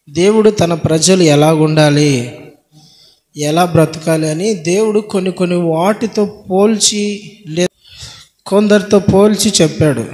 దేవుడు తన ప్రజలు ఎలాగుండాలి, ఎలా బ్రతకాలి అని దేవుడు కొన్ని వాటితో పోల్చి కొందరితో పోల్చి చెప్పాడు.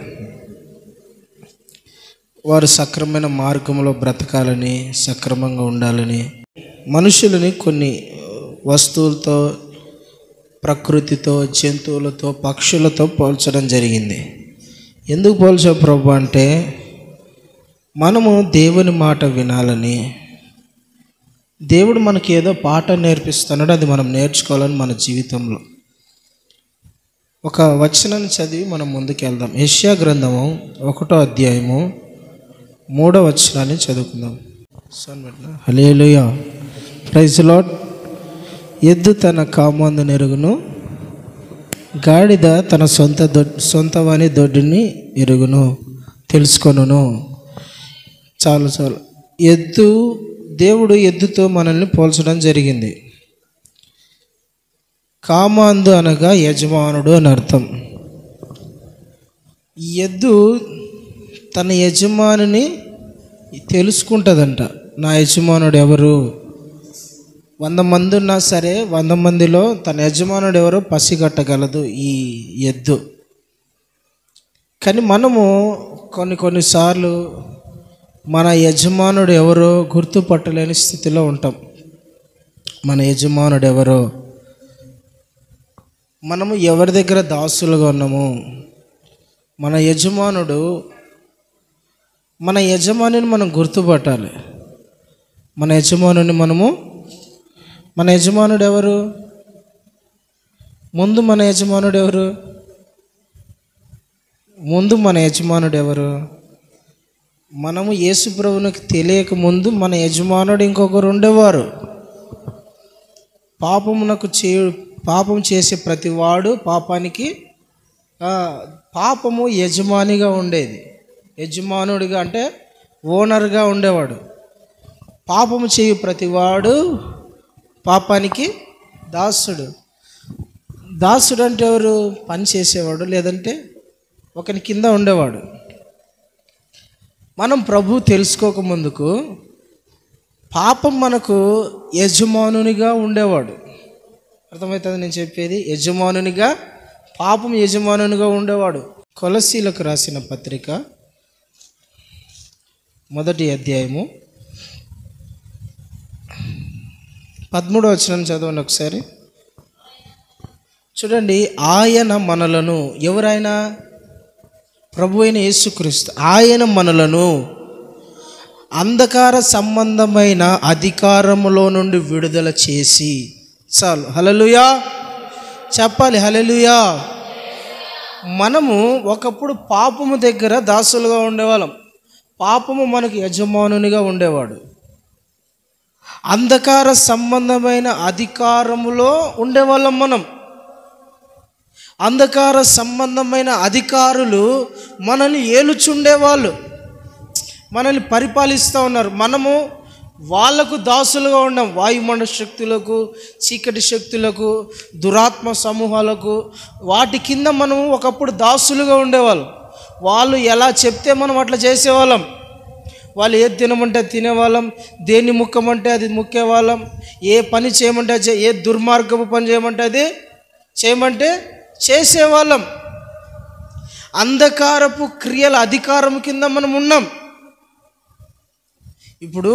వారు సక్రమైన మార్గంలో బ్రతకాలని, సక్రమంగా ఉండాలని మనుషులని కొన్ని వస్తువులతో, ప్రకృతితో, జంతువులతో, పక్షులతో పోల్చడం జరిగింది. ఎందుకు పోల్చా ప్రభు అంటే మనము దేవుని మాట వినాలని, దేవుడు మనకి ఏదో పాఠం నేర్పిస్తున్నాడు, అది మనం నేర్చుకోవాలని మన జీవితంలో. ఒక వచనాన్ని చదివి మనం ముందుకు వెళ్దాం. యెషయా గ్రంథము 1వ అధ్యాయము 3వ వచనాన్ని చదువుకుందాం. Hallelujah, praise lord. ఎద్దు తన కామందు నెరుగును, గాడిద తన సొంత వాని దొడ్డిని ఎరుగును, తెలుసుకొనును. చాలు. దేవుడు ఎద్దుతో మనల్ని పోల్చడం జరిగింది. కామాందు అనగా యజమానుడు అని అర్థం. ఎద్దు తన యజమానిని తెలుసుకుంటుందంట. నా యజమానుడు ఎవరు? 100 మంది ఉన్నా సరే 100 మందిలో తన యజమానుడు ఎవరో పసిగట్టగలదు ఈ ఎద్దు. కానీ మనము కొన్నిసార్లు మన యజమానుడు ఎవరో గుర్తుపట్టలేని స్థితిలో ఉంటాం. మన యజమానుడు ఎవరో, మనము ఎవరి దగ్గర దాసులుగా ఉన్నాము, మన యజమానిని మనం గుర్తుపట్టాలి. మన యజమానుడు ఎవరు? ముందు మన యజమానుడు ఎవరు? మనము యేసు ప్రభువునికి తెలియక ముందు మన యజమానుడు ఇంకొకరు ఉండేవారు. పాపం చేసే ప్రతివాడు పాపము యజమానిగా ఉండేది. యజమానుడిగా అంటే ఓనర్గా ఉండేవాడు. పాపము చేయు ప్రతివాడు పాపానికి దాసుడు అంటే ఎవరు? పని చేసేవాడు, లేదంటే ఒకరి కింద ఉండేవాడు. మనం ప్రభు తెలుసుకోక ముందుకు పాపం మనకు యజమానునిగా ఉండేవాడు. అర్థమవుతుంది నేను చెప్పేది? పాపం యజమానునిగా ఉండేవాడు. కొలస్సీలకు రాసిన పత్రిక 1వ అధ్యాయము 13వ వచనం చదవండి ఒకసారి. చూడండి, ఆయన మనలను, ఎవరైనా? ప్రభు అయిన యేసుక్రీస్తు. ఆయన మనలను అంధకార సంబంధమైన అధికారములో నుండి విడుదల చేసి, చాలు, హల్లెలూయా చెప్పాలి, హల్లెలూయా. మనము ఒకప్పుడు పాపము దగ్గర దాసులుగా ఉండేవాళ్ళం. పాపము మనకు యజమానునిగా ఉండేవాడు. అంధకార సంబంధమైన అధికారములో ఉండేవాళ్ళం మనం. అంధకార సంబంధమైన అధికారులు మనల్ని ఏలుచుండేవాళ్ళు, మనల్ని పరిపాలిస్తూ ఉన్నారు. మనము వాళ్లకు దాసులుగా ఉన్నాం. వాయుమండ శక్తులకు, చీకటి శక్తులకు, దురాత్మ సమూహాలకు, వాటి కింద మనము ఒకప్పుడు దాసులుగా ఉండేవాళ్ళం. వాళ్ళు ఎలా చెప్తే మనం అట్లా చేసేవాళ్ళం. వాళ్ళు ఏది తినమంటే తినేవాళ్ళం, దేన్ని ముక్కమంటే అది ముక్కేవాళ్ళం, ఏ పని చేయమంటే ఏ దుర్మార్గపు పని చేయమంటే అది చేయమంటే చేసేవాళ్ళం. అంధకారపు క్రియల అధికారం కింద మనం ఉన్నాం. ఇప్పుడు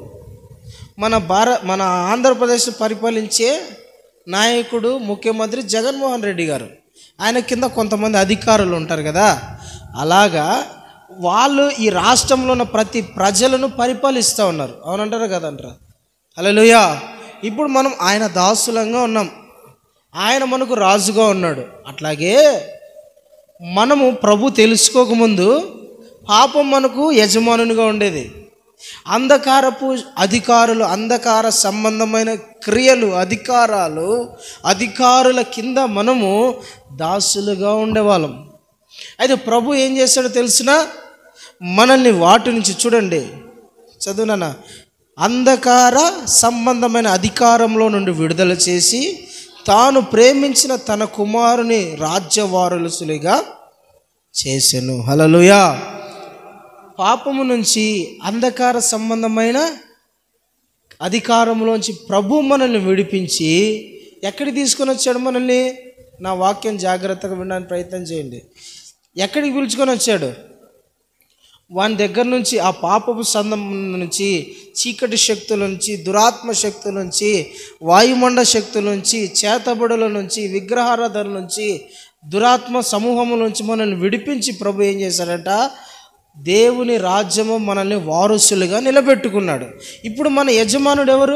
మన ఆంధ్రప్రదేశ్ పరిపాలించే నాయకుడు, ముఖ్యమంత్రి జగన్మోహన్ రెడ్డి గారు, ఆయన కింద కొంతమంది అధికారులు ఉంటారు కదా. అలాగా వాళ్ళు ఈ రాష్ట్రంలో ఉన్న ప్రతి ప్రజలను పరిపాలిస్తూ ఉన్నారు. అవునంటారా కదంటారా? హల్లెలూయా. ఇప్పుడు మనం ఆయన దాసులంగా ఉన్నాం, ఆయన మనకు రాజుగా ఉన్నాడు. అట్లాగే మనము ప్రభు తెలుసుకోకముందు పాపం మనకు యజమానునిగా ఉండేది. అంధకారపు అధికారులు, అంధకార సంబంధమైన క్రియలు, అధికారుల కింద మనము దాసులుగా ఉండేవాళ్ళం. అయితే ప్రభు ఏం చేశాడో తెలిసినా, మనల్ని వాటి నుంచి, చూడండి చదువునా, అంధకార సంబంధమైన అధికారంలో నుండి విడుదల చేసి తాను ప్రేమించిన తన కుమారుని రాజ్యవారసులుగా చేసెను. హల్లెలూయా. పాపము నుంచి, అంధకార సంబంధమైన అధికారంలోంచి ప్రభు మనల్ని విడిపించి ఎక్కడికి తీసుకొని వచ్చాడు మనల్ని? నా వాక్యం జాగ్రత్తగా వినడానికి ప్రయత్నం చేయండి. ఎక్కడికి పిలుచుకొని వచ్చాడు? వాని దగ్గర నుంచి, ఆ పాపపు సందం నుంచి, చీకటి శక్తుల నుంచి, దురాత్మ శక్తుల నుంచి, వాయుమండ శక్తుల నుంచి, చేతబడుల నుంచి, విగ్రహారాధన నుంచి, దురాత్మ సమూహముల నుంచి మనల్ని విడిపించి ప్రభు ఏం చేశాడంట? దేవుని రాజ్యము మనల్ని వారసులుగా నిలబెట్టుకున్నాడు. ఇప్పుడు మన యజమానుడు ఎవరు?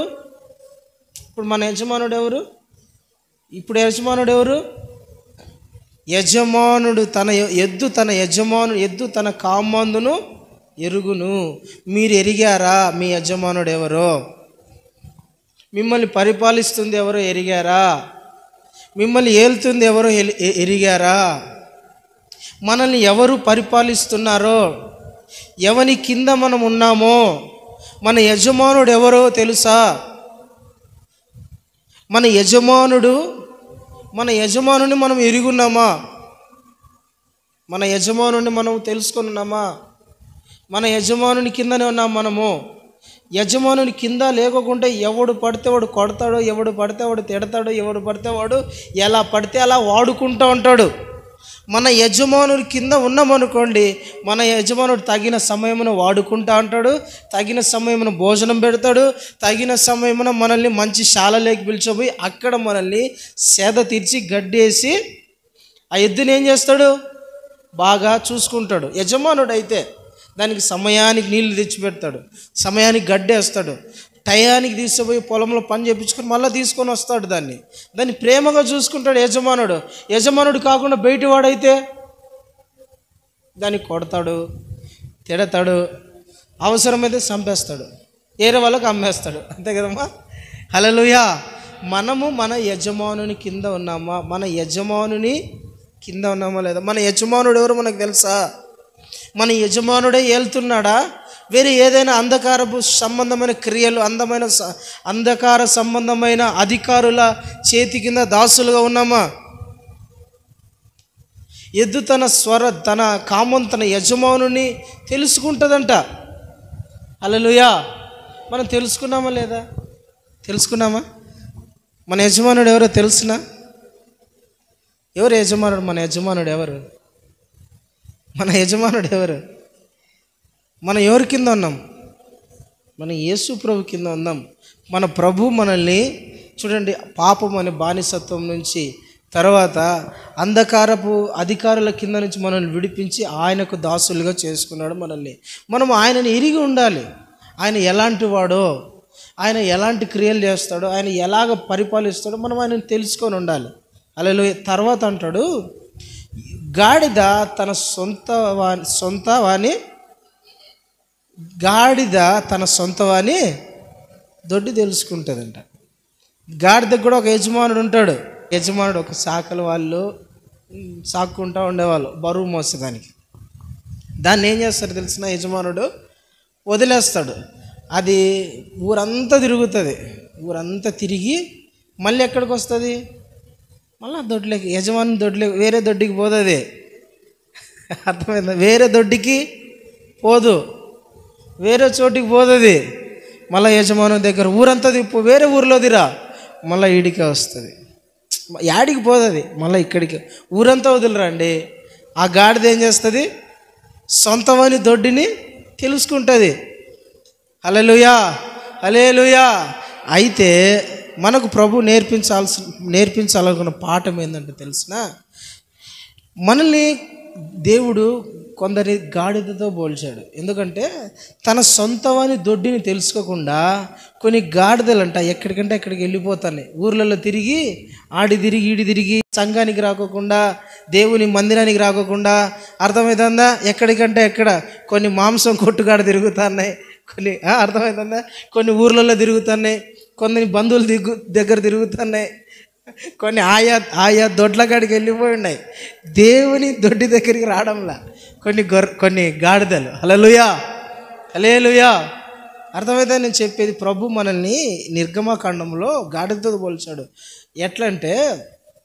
యజమానుడు తన ఎద్దు తన కామందును ఎరుగును. మీరు ఎరిగారా మీ యజమానుడు ఎవరో? మిమ్మల్ని పరిపాలిస్తుంది ఎవరో ఎరిగారా? మిమ్మల్ని ఏలుతుంది ఎవరో ఎరిగారా? మనల్ని ఎవరు పరిపాలిస్తున్నారో, ఎవని కింద మనం ఉన్నామో, మన యజమానుడు ఎవరో తెలుసా? మన యజమానుని మనం ఎరుగున్నామా? మన యజమానుని మనం తెలుసుకొని ఉన్నామా? మన యజమానుని కిందనే ఉన్నాం మనము. యజమానుని కింద లేకుండా ఎవడు పడితే వాడు కొడతాడు, ఎవడు పడితే వాడు తిడతాడు, ఎవడు పడితే వాడు ఎలా పడితే అలా వాడుకుంటూ ఉంటాడు. మన యజమానుడి కింద ఉన్నామనుకోండి, మన యజమానుడు తగిన సమయమున వాడుకుంటా అంటాడు, తగిన సమయమున భోజనం పెడతాడు, తగిన సమయమున మనల్ని మంచి శాలలోకి పిలిచిపోయి అక్కడ మనల్ని సేద తీర్చి గడ్డేసి ఆ ఎద్దుని ఏం చేస్తాడు? బాగా చూసుకుంటాడు. యజమానుడు అయితే దానికి సమయానికి నీళ్లు తెచ్చిపెడతాడు, సమయానికి గడ్డేస్తాడు, టయానికి తీసుకుపోయి పొలంలో పని చేయించుకొని మళ్ళీ తీసుకొని వస్తాడు. దాన్ని ప్రేమగా చూసుకుంటాడు యజమానుడు కాకుండా బయటివాడైతే దాన్ని కొడతాడు, తిడతాడు, అవసరమైతే చంపేస్తాడు, వేరే వాళ్ళకి అమ్మేస్తాడు. అంతే కదమ్మా? హల్లెలూయా. మనము మన యజమానుని కింద ఉన్నామా? మన యజమానుని కింద ఉన్నామా లేదా? మన యజమానుడు ఎవరు మనకు తెలుసా? మన యజమానుడే ఏలుతున్నాడా? వేరే ఏదైనా అంధకారపు సంబంధమైన క్రియలు, అంధకార సంబంధమైన అధికారుల చేతి కింద దాసులుగా ఉన్నామా? ఎద్దు తన కామం తన యజమానుని తెలుసుకుంటుందంట. హల్లెలూయా. మనం తెలుసుకున్నామా లేదా? తెలుసుకున్నామా? మన యజమానుడు ఎవరో తెలుసునా? ఎవరు యజమానుడు? మన యజమానుడు ఎవరు? మనం ఎవరి కింద ఉన్నాం? మన యేసు ప్రభు కింద ఉన్నాం. మన ప్రభు మనల్ని చూడండి, పాపం అనే బానిసత్వం నుంచి, తర్వాత అంధకారపు అధికారుల కింద నుంచి మనల్ని విడిపించి ఆయనకు దాసులుగా చేసుకున్నాడు మనల్ని. మనం ఆయనని ఎరిగి ఉండాలి. ఆయన ఎలాంటి వాడో, ఆయన ఎలాంటి క్రియలు చేస్తాడో, ఆయన ఎలాగ పరిపాలిస్తాడో మనం ఆయనని తెలుసుకొని ఉండాలి. హల్లెలూయా. తర్వాత అంటాడు, గాడిద తన సొంత వాని దొడ్డి తెలుసుకుంటుందంట. గాడిదకు కూడా ఒక యజమానుడు ఉంటాడు. యజమానుడు ఒక శాఖల వాళ్ళు సాక్కుంటూ ఉండేవాళ్ళు బరువు మోసేదానికి. దాన్ని ఏం చేస్తాడు తెలిసిన? యజమానుడు వదిలేస్తాడు. అది ఊరంతా తిరుగుతుంది. ఊరంతా తిరిగి మళ్ళీ ఎక్కడికి వస్తుంది? మళ్ళీ దొడ్లోకి, యజమాని దొడ్లోకి, వేరే దొడ్డికి పోతుంది. అర్థమైందా? వేరే దొడ్డికి పోదు, వేరే చోటికి పోతుంది. మళ్ళీ యజమాని దగ్గర ఊరంతా తిప్పు, వేరే ఊరిలో తిరా, మళ్ళీ ఈడికే వస్తుంది. యాడికి పోతుంది? మళ్ళీ ఇక్కడికి. ఊరంతా వదిలిరండి. ఆ గాడిద ఏం చేస్తుంది? సొంతమని దొడ్డిని తెలుసుకుంటుంది. హల్లెలూయా, హల్లెలూయా. అయితే మనకు ప్రభు నేర్పించాలనుకున్న పాఠం ఏంటంటే తెలిసిన, మనల్ని దేవుడు కొందరి గాడిదతో పోల్చాడు. ఎందుకంటే తన సొంతమని దొడ్డిని తెలుసుకోకుండా కొన్ని గాడిదలంట ఎక్కడికంటే ఎక్కడికి వెళ్ళిపోతాయి. ఊర్లలో తిరిగి, ఈడి తిరిగి, సంఘానికి రాకోకుండా, దేవుని మందిరానికి రాకోకుండా, అర్థమవుతుందా? ఎక్కడికంటే ఎక్కడ కొన్ని మాంసం కొట్టుగాడ తిరుగుతున్నాయి, కొన్ని అర్థమవుతుందా? కొన్ని ఊర్లలో తిరుగుతున్నాయి, కొన్ని బంధువుల దగ్గర తిరుగుతున్నాయి, కొన్ని ఆయా దొడ్ల కాడికి వెళ్ళిపోయి ఉన్నాయి. దేవుని దొడ్డి దగ్గరికి రావడంలా కొన్ని గాడిదలు. హల్లెలూయా, హల్లెలూయా. అర్థమైతే నేను చెప్పేది? ప్రభు మనల్ని నిర్గమకాండంలో గాడిదతో పోల్చాడు. ఎట్లంటే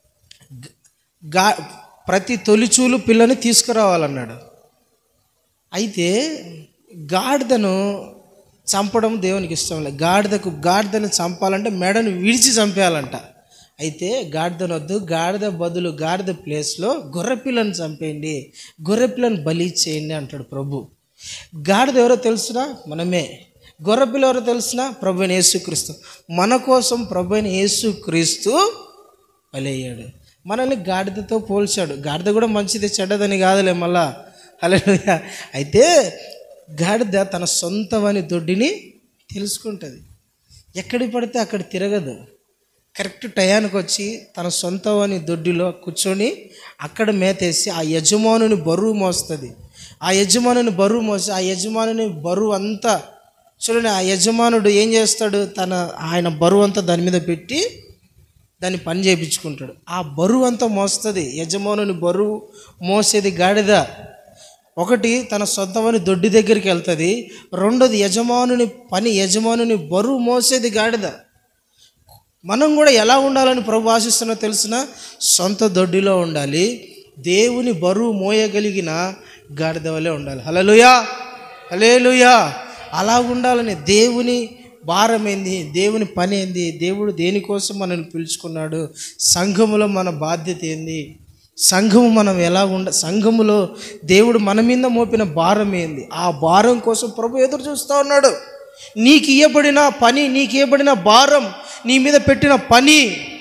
ప్రతి తొలిచూలు పిల్లని తీసుకురావాలన్నాడు. అయితే గాడిదను చంపడం దేవునికి ఇష్టం లేదు. గాడిదను చంపాలంటే మెడను విడిచి చంపేయాలంట. అయితే గాడిదను వద్దు, గాడిద బదులు గాడిద ప్లేస్లో గొర్రెపిల్లను చంపేయండి, గొర్రెపిల్లను బలి చేయండి అంటాడు ప్రభు. గాడిద ఎవరో తెలుసునా? మనమే. గొర్రెపిల్ల ఎవరో తెలుసునా? ప్రభు అయిన యేసుక్రీస్తు. మన కోసం ప్రభు అయిన యేసుక్రీస్తు బలయ్యాడు. మనల్ని గాడిదతో పోల్చాడు. గాడిద కూడా మంచిది, చెడ్డదని కాదులే మళ్ళా. హల్లెలూయా. అయితే గాడిద తన సొంతమని దొడ్డిని తెలుసుకుంటుంది. ఎక్కడికి పడితే అక్కడ తిరగదు. కరెక్ట్ టయానికి వచ్చి తన సొంతమని దొడ్డిలో కూర్చొని అక్కడ మేతేసి ఆ యజమానుని బరువు మోస్తుంది. ఆ యజమానుని బరువు మోసి ఆ యజమానుని బరువు అంతా చూడండి, ఆ యజమానుడు ఏం చేస్తాడు? ఆయన బరువు అంతా దాని మీద పెట్టి దాన్ని పని చేయించుకుంటాడు. ఆ బరువు అంతా మోస్తుంది. యజమానుని బరువు మోసేది గాడిద. ఒకటి తన సొంతమని దొడ్డి దగ్గరికి వెళ్తుంది, రెండోది యజమానుని బరువు మోసేది గాడిద. మనం కూడా ఎలా ఉండాలని ప్రభు ఆశిస్తున్నా తెలుసునా? సొంత దొడ్డిలో ఉండాలి, దేవుని బరువు మోయగలిగిన గాడిద వలె ఉండాలి. హల్లెలూయా, హల్లెలూయా. అలా ఉండాలని. దేవుని భారం ఏంది, దేవుని పని ఏంది, దేవుడు దేనికోసం మనల్ని పిలుచుకున్నాడు, సంఘములో మన బాధ్యత ఏంది, సంఘము మనం ఎలా సంఘములో దేవుడు మన మీద మోపిన భారం ఏంది, ఆ భారం కోసం ప్రభు ఎదురు చూస్తూ ఉన్నాడు. నీకు ఇవ్వబడిన పని, నీకు ఇవ్వబడిన భారం, నీ మీద పెట్టిన పని.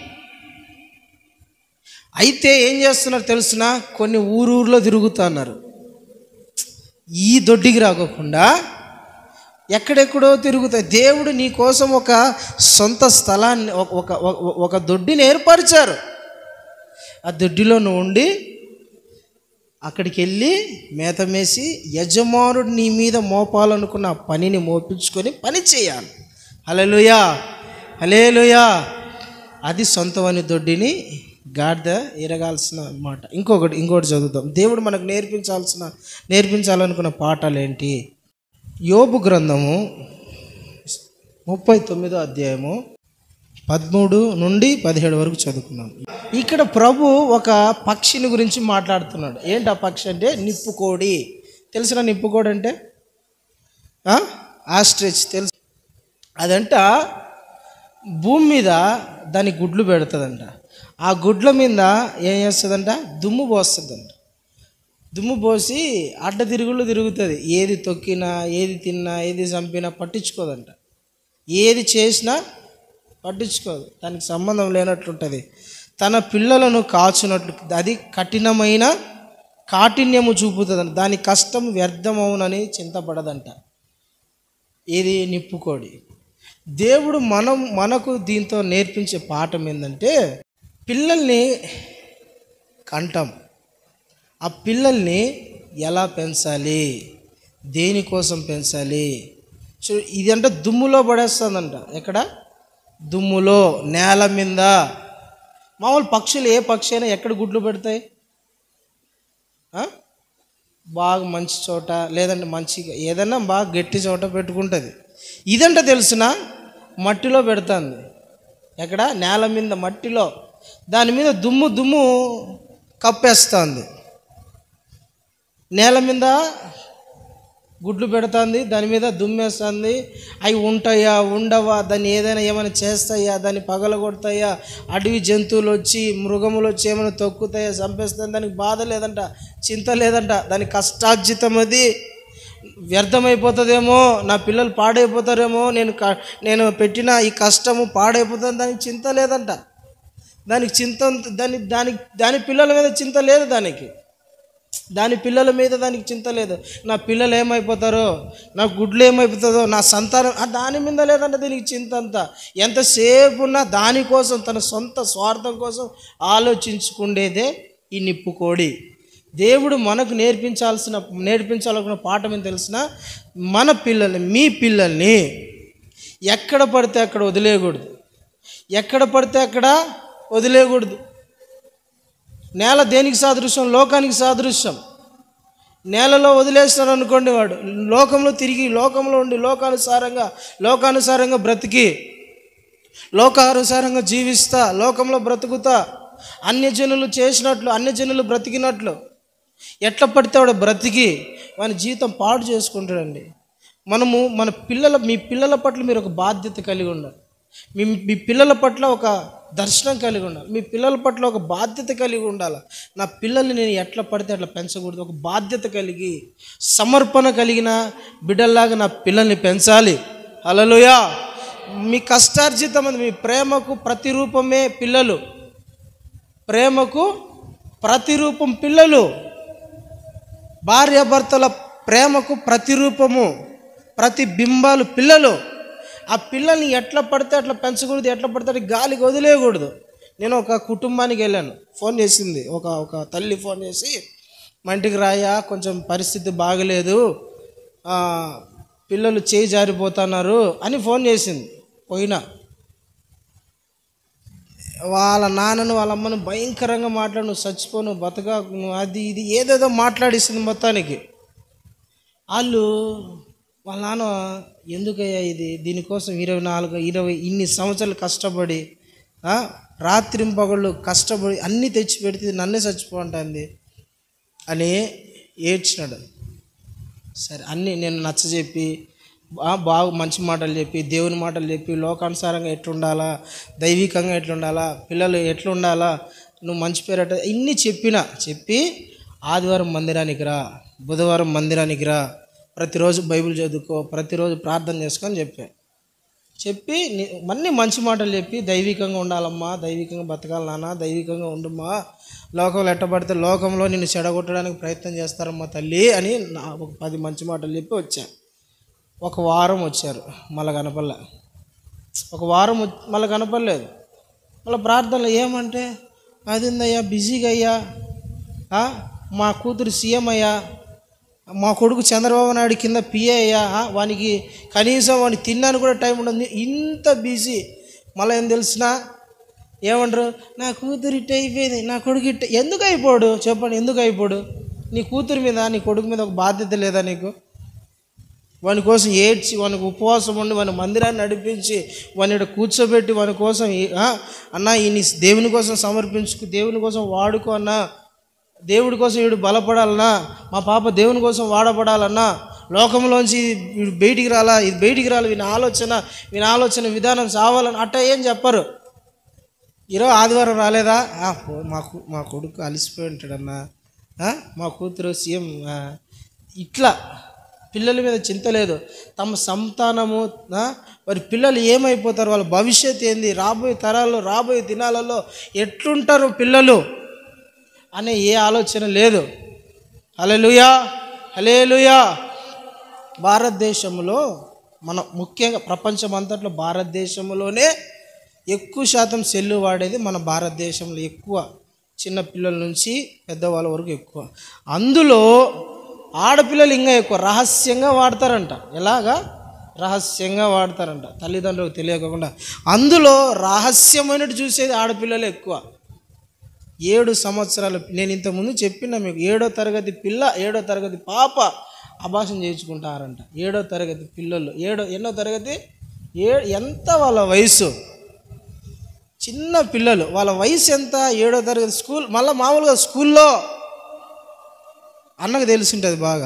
అయితే ఏం చేస్తున్నారు తెలుసునా? కొన్ని ఊరూరులో తిరుగుతున్నారు. ఈ దొడ్డికి రాకోకుండా ఎక్కడెక్కడో తిరుగుతాయి. దేవుడు నీ కోసం ఒక సొంత స్థలాన్ని, ఒక దొడ్డిని ఏర్పరిచారు. ఆ దొడ్డిలో నువ్వు ఉండి అక్కడికి వెళ్ళి మేత మేసి యజమానుడు నీ మీద మోపాలనుకున్న పనిని మోపించుకొని పని చేయాలి. హల్లెలూయా, హల్లెలూయా. అది సొంతమని దొడ్డిని గాడిద ఎరగాల్సిన మాట. ఇంకోటి చదువుతాం. దేవుడు మనకు నేర్పించాలనుకున్న పాఠాలు ఏంటి? యోబు గ్రంథము 39వ అధ్యాయము 13 నుండి 17 వరకు చదువుకున్నాం. ఇక్కడ ప్రభు ఒక పక్షిని గురించి మాట్లాడుతున్నాడు. ఏంటి ఆ పక్షి అంటే? నిప్పుకోడి. తెలిసిన నిప్పుకోడి అంటే ఆస్ట్రిచ్ తెలుసు. అదంట భూమి మీద దాని గుడ్లు పెడుతుందంట. ఆ గుడ్ల మీద ఏం చేస్తుందంట? దుమ్ము పోస్తుందంట. దుమ్ము పోసి అడ్డ తిరుగుతుంది. ఏది తొక్కినా, ఏది తిన్నా, ఏది చంపినా పట్టించుకోదంట. ఏది చేసినా పట్టించుకోదు. దానికి సంబంధం లేనట్లుంటుంది. తన పిల్లలను కాచునట్లు అది కాఠిన్యము చూపుతుందంట. దాని కష్టం వ్యర్థమవునని చింతపడదంట. ఇది నిప్పుకోడి. దేవుడు మనకు దీంతో నేర్పించే పాఠం ఏంటంటే, పిల్లల్ని కంటాం, ఆ పిల్లల్ని ఎలా పెంచాలి, దేనికోసం పెంచాలి. ఇదంటే దుమ్ములో పడేస్తుందంట. ఎక్కడ? దుమ్ములో, నేల మీద. మామూలు పక్షులు, ఏ పక్షి అయినా ఎక్కడ గుడ్లు పెడతాయి? బాగా మంచి చోట, లేదంటే మంచిగా ఏదైనా బాగా గట్టి చోట పెట్టుకుంటుంది. ఇదంట తెలుసునా? మట్టిలో పెడుతుంది. ఎక్కడ? నేల మీద, మట్టిలో. దాని మీద దుమ్ము కప్పేస్తుంది. నేల మీద గుడ్లు పెడుతుంది, దాని మీద దుమ్మేస్తుంది. అవి ఉంటాయా, ఉండవా, దాన్ని ఏమైనా చేస్తాయా, దాన్ని పగలగొడతాయా, అడవి జంతువులు వచ్చి, మృగములు వచ్చి ఏమైనా తొక్కుతాయా, చంపేస్తాయి. దానికి బాధ లేదంట, చింత లేదంట. దాని కష్టార్జితం అది వ్యర్థమైపోతుందేమో, నా పిల్లలు పాడైపోతారేమో, నేను పెట్టిన ఈ కష్టము పాడైపోతుంది, దానికి చింత లేదంట. దానికి దాని పిల్లల మీద చింత లేదు. దాని పిల్లల మీద దానికి చింత లేదు. నా పిల్లలు ఏమైపోతారో, నా గుడ్లు ఏమైపోతుందో, నా సంతానం, దాని మీద లేదంట దీనికి చింత అంతా. ఎంతసేపు ఉన్నా దానికోసం, తన సొంత స్వార్థం కోసం ఆలోచించుకునేదే ఈ నిప్పుకోడి. దేవుడు మనకు నేర్పించాలనుకున్న పాఠం ఏం తెలిసిన? మన పిల్లల్ని, మీ పిల్లల్ని ఎక్కడ పడితే అక్కడ వదిలేయకూడదు. ఎక్కడ పడితే అక్కడ వదిలేయకూడదు. నేల దేనికి సాదృశ్యం? లోకానికి సాదృశ్యం. నేలలో వదిలేస్తాడు అనుకోండి, వాడు లోకంలో తిరిగి, లోకంలో ఉండి, లోకానుసారంగా బ్రతికి, లోకానుసారంగా జీవిస్తా, లోకంలో బ్రతుకుతా, అన్యజనులు చేసినట్లు, అన్యజనులు బ్రతికినట్లు, ఎట్లా పడితే వాడు బ్రతికి వాని జీవితం పాడు చేసుకుంటాడండి. మనము మీ పిల్లల పట్ల మీరు ఒక బాధ్యత కలిగి ఉండాలి. మీ పిల్లల పట్ల ఒక దర్శనం కలిగి ఉండాలి. మీ పిల్లల పట్ల ఒక బాధ్యత కలిగి ఉండాలి. నా పిల్లల్ని నేను ఎట్లా పడితే అట్లా పెంచకూడదు. ఒక బాధ్యత కలిగి సమర్పణ కలిగిన బిడ్డల్లాగా నా పిల్లల్ని పెంచాలి. హల్లెలూయా. మీ కష్టార్జితం మీ ప్రేమకు ప్రతిరూపమే పిల్లలు. ప్రేమకు ప్రతిరూపం పిల్లలు. భార్యాభర్తల ప్రేమకు ప్రతిరూపము, ప్రతిబింబాలు పిల్లలు. ఆ పిల్లల్ని ఎట్లా పడితే అట్లా పెంచకూడదు, ఎట్లా పడితే అట్లా గాలికి వదిలేయకూడదు. నేను ఒక కుటుంబానికి వెళ్ళాను. ఫోన్ చేసింది ఒక తల్లి ఫోన్ చేసి, మా ఇంటికి రాయా, కొంచెం పరిస్థితి బాగలేదు, పిల్లలు చేయి జారిపోతున్నారు అని ఫోన్ చేసింది. పోయినా వాళ్ళ నాన్నను వాళ్ళ అమ్మను భయంకరంగా మాట్లాడు, నువ్వు చచ్చిపోను, బతక, నువ్వు అది ఇది ఏదేదో మాట్లాడిస్తుంది. మొత్తానికి వాళ్ళ నాన్న ఎందుకయ్యా ఇది, దీనికోసం 24-20 ఇన్ని సంవత్సరాలు కష్టపడి రాత్రింపగళ్ళు కష్టపడి అన్నీ తెచ్చి పెడితే నన్నే చచ్చిపోంటుంది అని ఏడ్చినాడు. సరే అన్నీ నేను నచ్చజెప్పి బాగా మంచి మాటలు చెప్పి, దేవుని మాటలు చెప్పి, లోకానుసారంగా ఎట్లుండాలా, దైవికంగా ఎట్లుండాలా, పిల్లలు ఎట్లుండాలా, నువ్వు మంచి పేరట ఇన్ని చెప్పి ఆదివారం మందిరానికి రా, బుధవారం మందిరానికి రా, ప్రతిరోజు బైబిల్ చదువుకో, ప్రతిరోజు ప్రార్థన చేసుకొని చెప్పి అన్నీ మంచి మాటలు చెప్పి, దైవికంగా ఉండాలమ్మా, దైవికంగా బతకాలి నాన్న, దైవికంగా ఉండుమ్మా, లోకంలో ఎట్టబడితే లోకంలో నిన్ను చెడగొట్టడానికి ప్రయత్నం చేస్తారమ్మా తల్లి అని ఒక 10 మంచి మాటలు చెప్పి వచ్చాను. ఒక వారం వచ్చారు, మళ్ళీ కనపడలే. ఒక వారం మళ్ళీ కనపడలేదు. మళ్ళీ ప్రార్థనలు ఏమంటే, అదిందయ్యా, బిజీగా అయ్యా, మా కూతురు సీఎం అయ్యా, మా కొడుకు చంద్రబాబు నాయుడు కింద పిఏ అయ్యా, వానికి కనీసం వానికి తిన్నాను కూడా టైం ఉండదు, ఇంత బిజీ. మళ్ళీ ఏం తెలిసినా ఏమంటారు, నా కూతురు ఇట్ట అయిపోయింది, నా కొడుకు ఇట్ట. ఎందుకు అయిపోడు చెప్పండి, ఎందుకు అయిపోడు? నీ కూతురు మీద నీ కొడుకు మీద ఒక బాధ్యత లేదా నీకు? వాని కోసం ఏడ్చి, వానికి ఉపవాసం ఉండి, వాని మందిరాన్ని నడిపించి, వాని కూర్చోబెట్టి, వాని కోసం అన్నా ఈ నీ దేవుని కోసం సమర్పించుకు, దేవుని కోసం వాడుకో అన్నా, దేవుడి కోసం వీడు బలపడాలన్నా, మా పాప దేవుని కోసం వాడబడాలన్నా, లోకంలోంచి వీడు బయటికి రాలా, ఇది బయటికి రాలి, వీని ఆలోచన విధానం సావాలని అట్ట ఏం చెప్పరు. ఈరోజు ఆదివారం రాలేదా, మా కొడుకు అలసిపోయి ఉంటాడన్నా, మా కూతురు సీఎం, ఇట్లా పిల్లల మీద చింత లేదు. తమ సంతానము, మరి పిల్లలు ఏమైపోతారు, వాళ్ళ భవిష్యత్తు ఏంది, రాబోయే తరాల్లో, రాబోయే దినాలలో ఎట్లుంటారు పిల్లలు అనే ఏ ఆలోచన లేదు. హల్లెలూయా, హల్లెలూయా. భారతదేశంలో ముఖ్యంగా ప్రపంచం అంతట్లో భారతదేశంలోనే ఎక్కువ శాతం సెల్లు వాడేది మన భారతదేశంలో. ఎక్కువ చిన్న పిల్లల నుంచి పెద్దవాళ్ళ వరకు ఎక్కువ. అందులో ఆడపిల్లలు ఇంకా ఎక్కువ రహస్యంగా వాడతారంట. ఎలాగా? రహస్యంగా వాడతారంట, తల్లిదండ్రులకు తెలియకుండా. అందులో రహస్యమైనట్టు చూసేది ఆడపిల్లలు ఎక్కువ. 7 సంవత్సరాలు, నేను ఇంతకుముందు చెప్పిన మీకు, 7వ తరగతి పిల్ల, 7వ తరగతి పాప అభాషణ చేయించుకుంటారంట. 7వ తరగతి పిల్లలు, ఎన్నో తరగతి, ఎంత వాళ్ళ వయసు, చిన్న పిల్లలు, వాళ్ళ వయసు ఎంత? 7వ తరగతి. స్కూల్ మళ్ళీ మామూలుగా స్కూల్లో అన్నకు తెలిసింటుంది బాగా,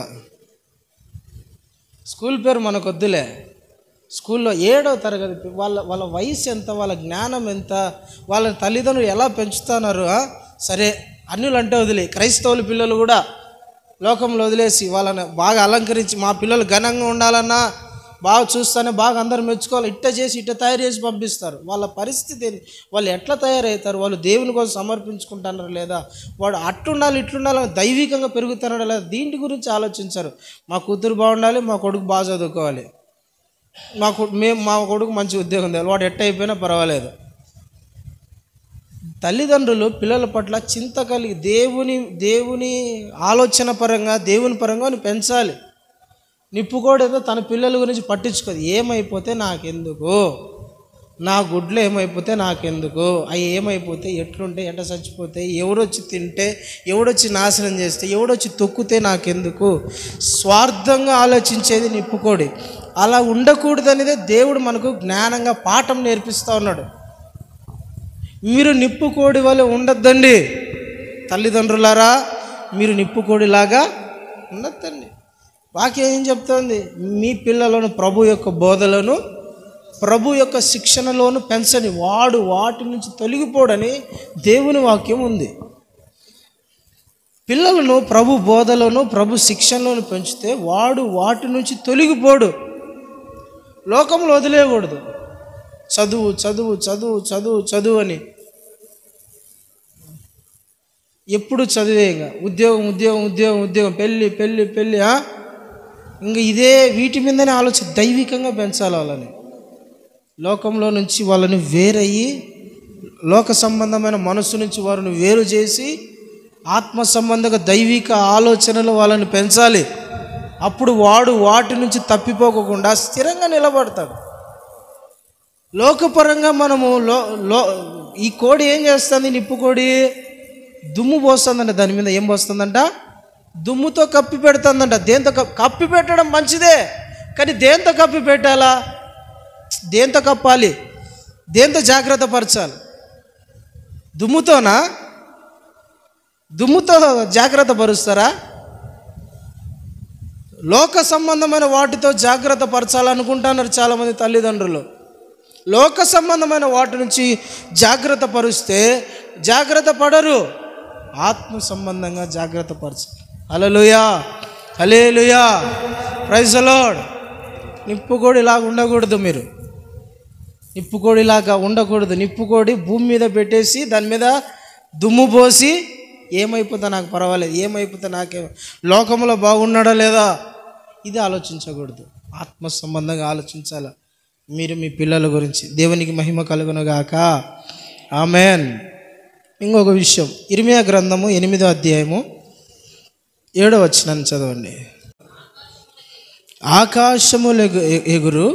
స్కూల్ పేరు మనకు వద్దులే, స్కూల్లో 7వ తరగతి వాళ్ళ వయసు ఎంత, వాళ్ళ జ్ఞానం ఎంత, వాళ్ళ తల్లిదండ్రులు ఎలా పెంచుతున్నారు. సరే అన్యులు అంటే వదిలే, క్రైస్తవుల పిల్లలు కూడా లోకంలో వదిలేసి వాళ్ళని బాగా అలంకరించి, మా పిల్లలు ఘనంగా ఉండాలన్నా, బాగా చూస్తానే బాగా అందరూ మెచ్చుకోవాలి, ఇట్ట చేసి ఇట్ట తయారు చేసి పంపిస్తారు. వాళ్ళ పరిస్థితి ఏంటి? వాళ్ళు ఎట్లా తయారవుతారు? వాళ్ళు దేవుని కోసం సమర్పించుకుంటున్నారా లేదా? వాడు అట్లుండాలి ఇట్లుండాలని దైవికంగా పెరుగుతున్నాడా లేదా? దీంటి గురించి ఆలోచించారు. మా కూతురు బాగుండాలి, మా కొడుకు బాగా చదువుకోవాలి, మా కొడుకు మంచి ఉద్యోగం తేవాలి, వాడు ఎట్ట అయిపోయినా పర్వాలేదు. తల్లిదండ్రులు పిల్లల పట్ల చింత కలిగి దేవుని ఆలోచన పరంగా, దేవుని పరంగా పెంచాలి. నిప్పుకోడేదో తన పిల్లల గురించి పట్టించుకోదు. ఏమైపోతే నాకెందుకు, నా గుడ్లు ఏమైపోతే నాకెందుకు, అవి ఏమైపోతే ఎట్లుంటే, ఎట్ట చచ్చిపోతే, ఎవడొచ్చి తింటే, ఎవడొచ్చి నాశనం చేస్తే, ఎవడొచ్చి తొక్కితే నాకెందుకు, స్వార్థంగా ఆలోచించేది నిప్పుకోడి. అలా ఉండకూడదనేదే దేవుడు మనకు జ్ఞానంగా పాఠం నేర్పిస్తూ ఉన్నాడు. మీరు నిప్పుకోడి వల్ల ఉండొద్దండి తల్లిదండ్రులారా. మీరు నిప్పుకోడిలాగా ఉండొద్దండి. వాక్యం ఏం చెప్తోంది? మీ పిల్లలను ప్రభు యొక్క బోధలను, ప్రభు యొక్క శిక్షణలోను పెంచని, వాడు వాటి నుంచి తొలగిపోడని దేవుని వాక్యం ఉంది. పిల్లలను ప్రభు బోధలను, ప్రభు శిక్షణలోను పెంచితే వాడు వాటి నుంచి తొలగిపోడు. లోకంలో వదిలేయకూడదు. చదువు చదువు చదువు చదువు చదువు అని ఎప్పుడు చదివే, ఇంకా ఉద్యోగం ఉద్యోగం ఉద్యోగం ఉద్యోగం, పెళ్ళి పెళ్ళి పెళ్ళి, ఇంకా ఇదే వీటి మీదనే ఆలోచన. దైవికంగా పెంచాలి వాళ్ళని. లోకంలో నుంచి వాళ్ళని వేరయ్యి, లోక సంబంధమైన మనస్సు నుంచి వారిని వేరు చేసి ఆత్మ సంబంధంగా దైవిక ఆలోచనలు వాళ్ళని పెంచాలి. అప్పుడు వాడు వాటి నుంచి తప్పిపోకుండా స్థిరంగా నిలబడతాడు. లోకపరంగా మనము ఈ కోడి ఏం చేస్తుంది? నిప్పు కోడి దుమ్ము పోస్తుందంట. దాని మీద ఏం పోస్తుందంట? దుమ్ముతో కప్పి పెడుతుందంట. దేంతో కప్పి పెట్టడం మంచిదే, కానీ దేంతో కప్పి పెట్టాలా? దేంతో కప్పాలి? దేంతో జాగ్రత్త పరచాలి? దుమ్ముతోనా? దుమ్ముతో జాగ్రత్త పరుస్తారా? లోక సంబంధమైన వాటితో జాగ్రత్త పరచాలనుకుంటున్నారు చాలామంది తల్లిదండ్రులు. లోక సంబంధమైన వాటి నుంచి జాగ్రత్త పరుస్తే జాగ్రత్త పడరు. ఆత్మ సంబంధంగా జాగ్రత్త పరచాలి. Hallelujah, hallelujah, praise the lord. నిప్పుకోడిలాగా ఉండకూడదు. మీరు నిప్పుకోడిలాగా ఉండకూడదు. నిప్పుకోడి భూమి మీద పెట్టేసి దాని మీద దుమ్ము పోసి ఏమైపోతా నాకు పర్వాలేదు, ఏమైపోతా నాకే, లోకంలో బాగున్నాడా లేదా, ఇది ఆలోచించకూడదు. ఆత్మ సంబంధంగా ఆలోచించాలి మీరు మీ పిల్లల గురించి. దేవునికి మహిమ కలుగునుగాక. ఆమెన్. ఇంకొక విషయం, ఇర్మియా గ్రంథము 8వ అధ్యాయము 7వ వచనాన్ని చదవండి. ఆకాశములు ఎగురు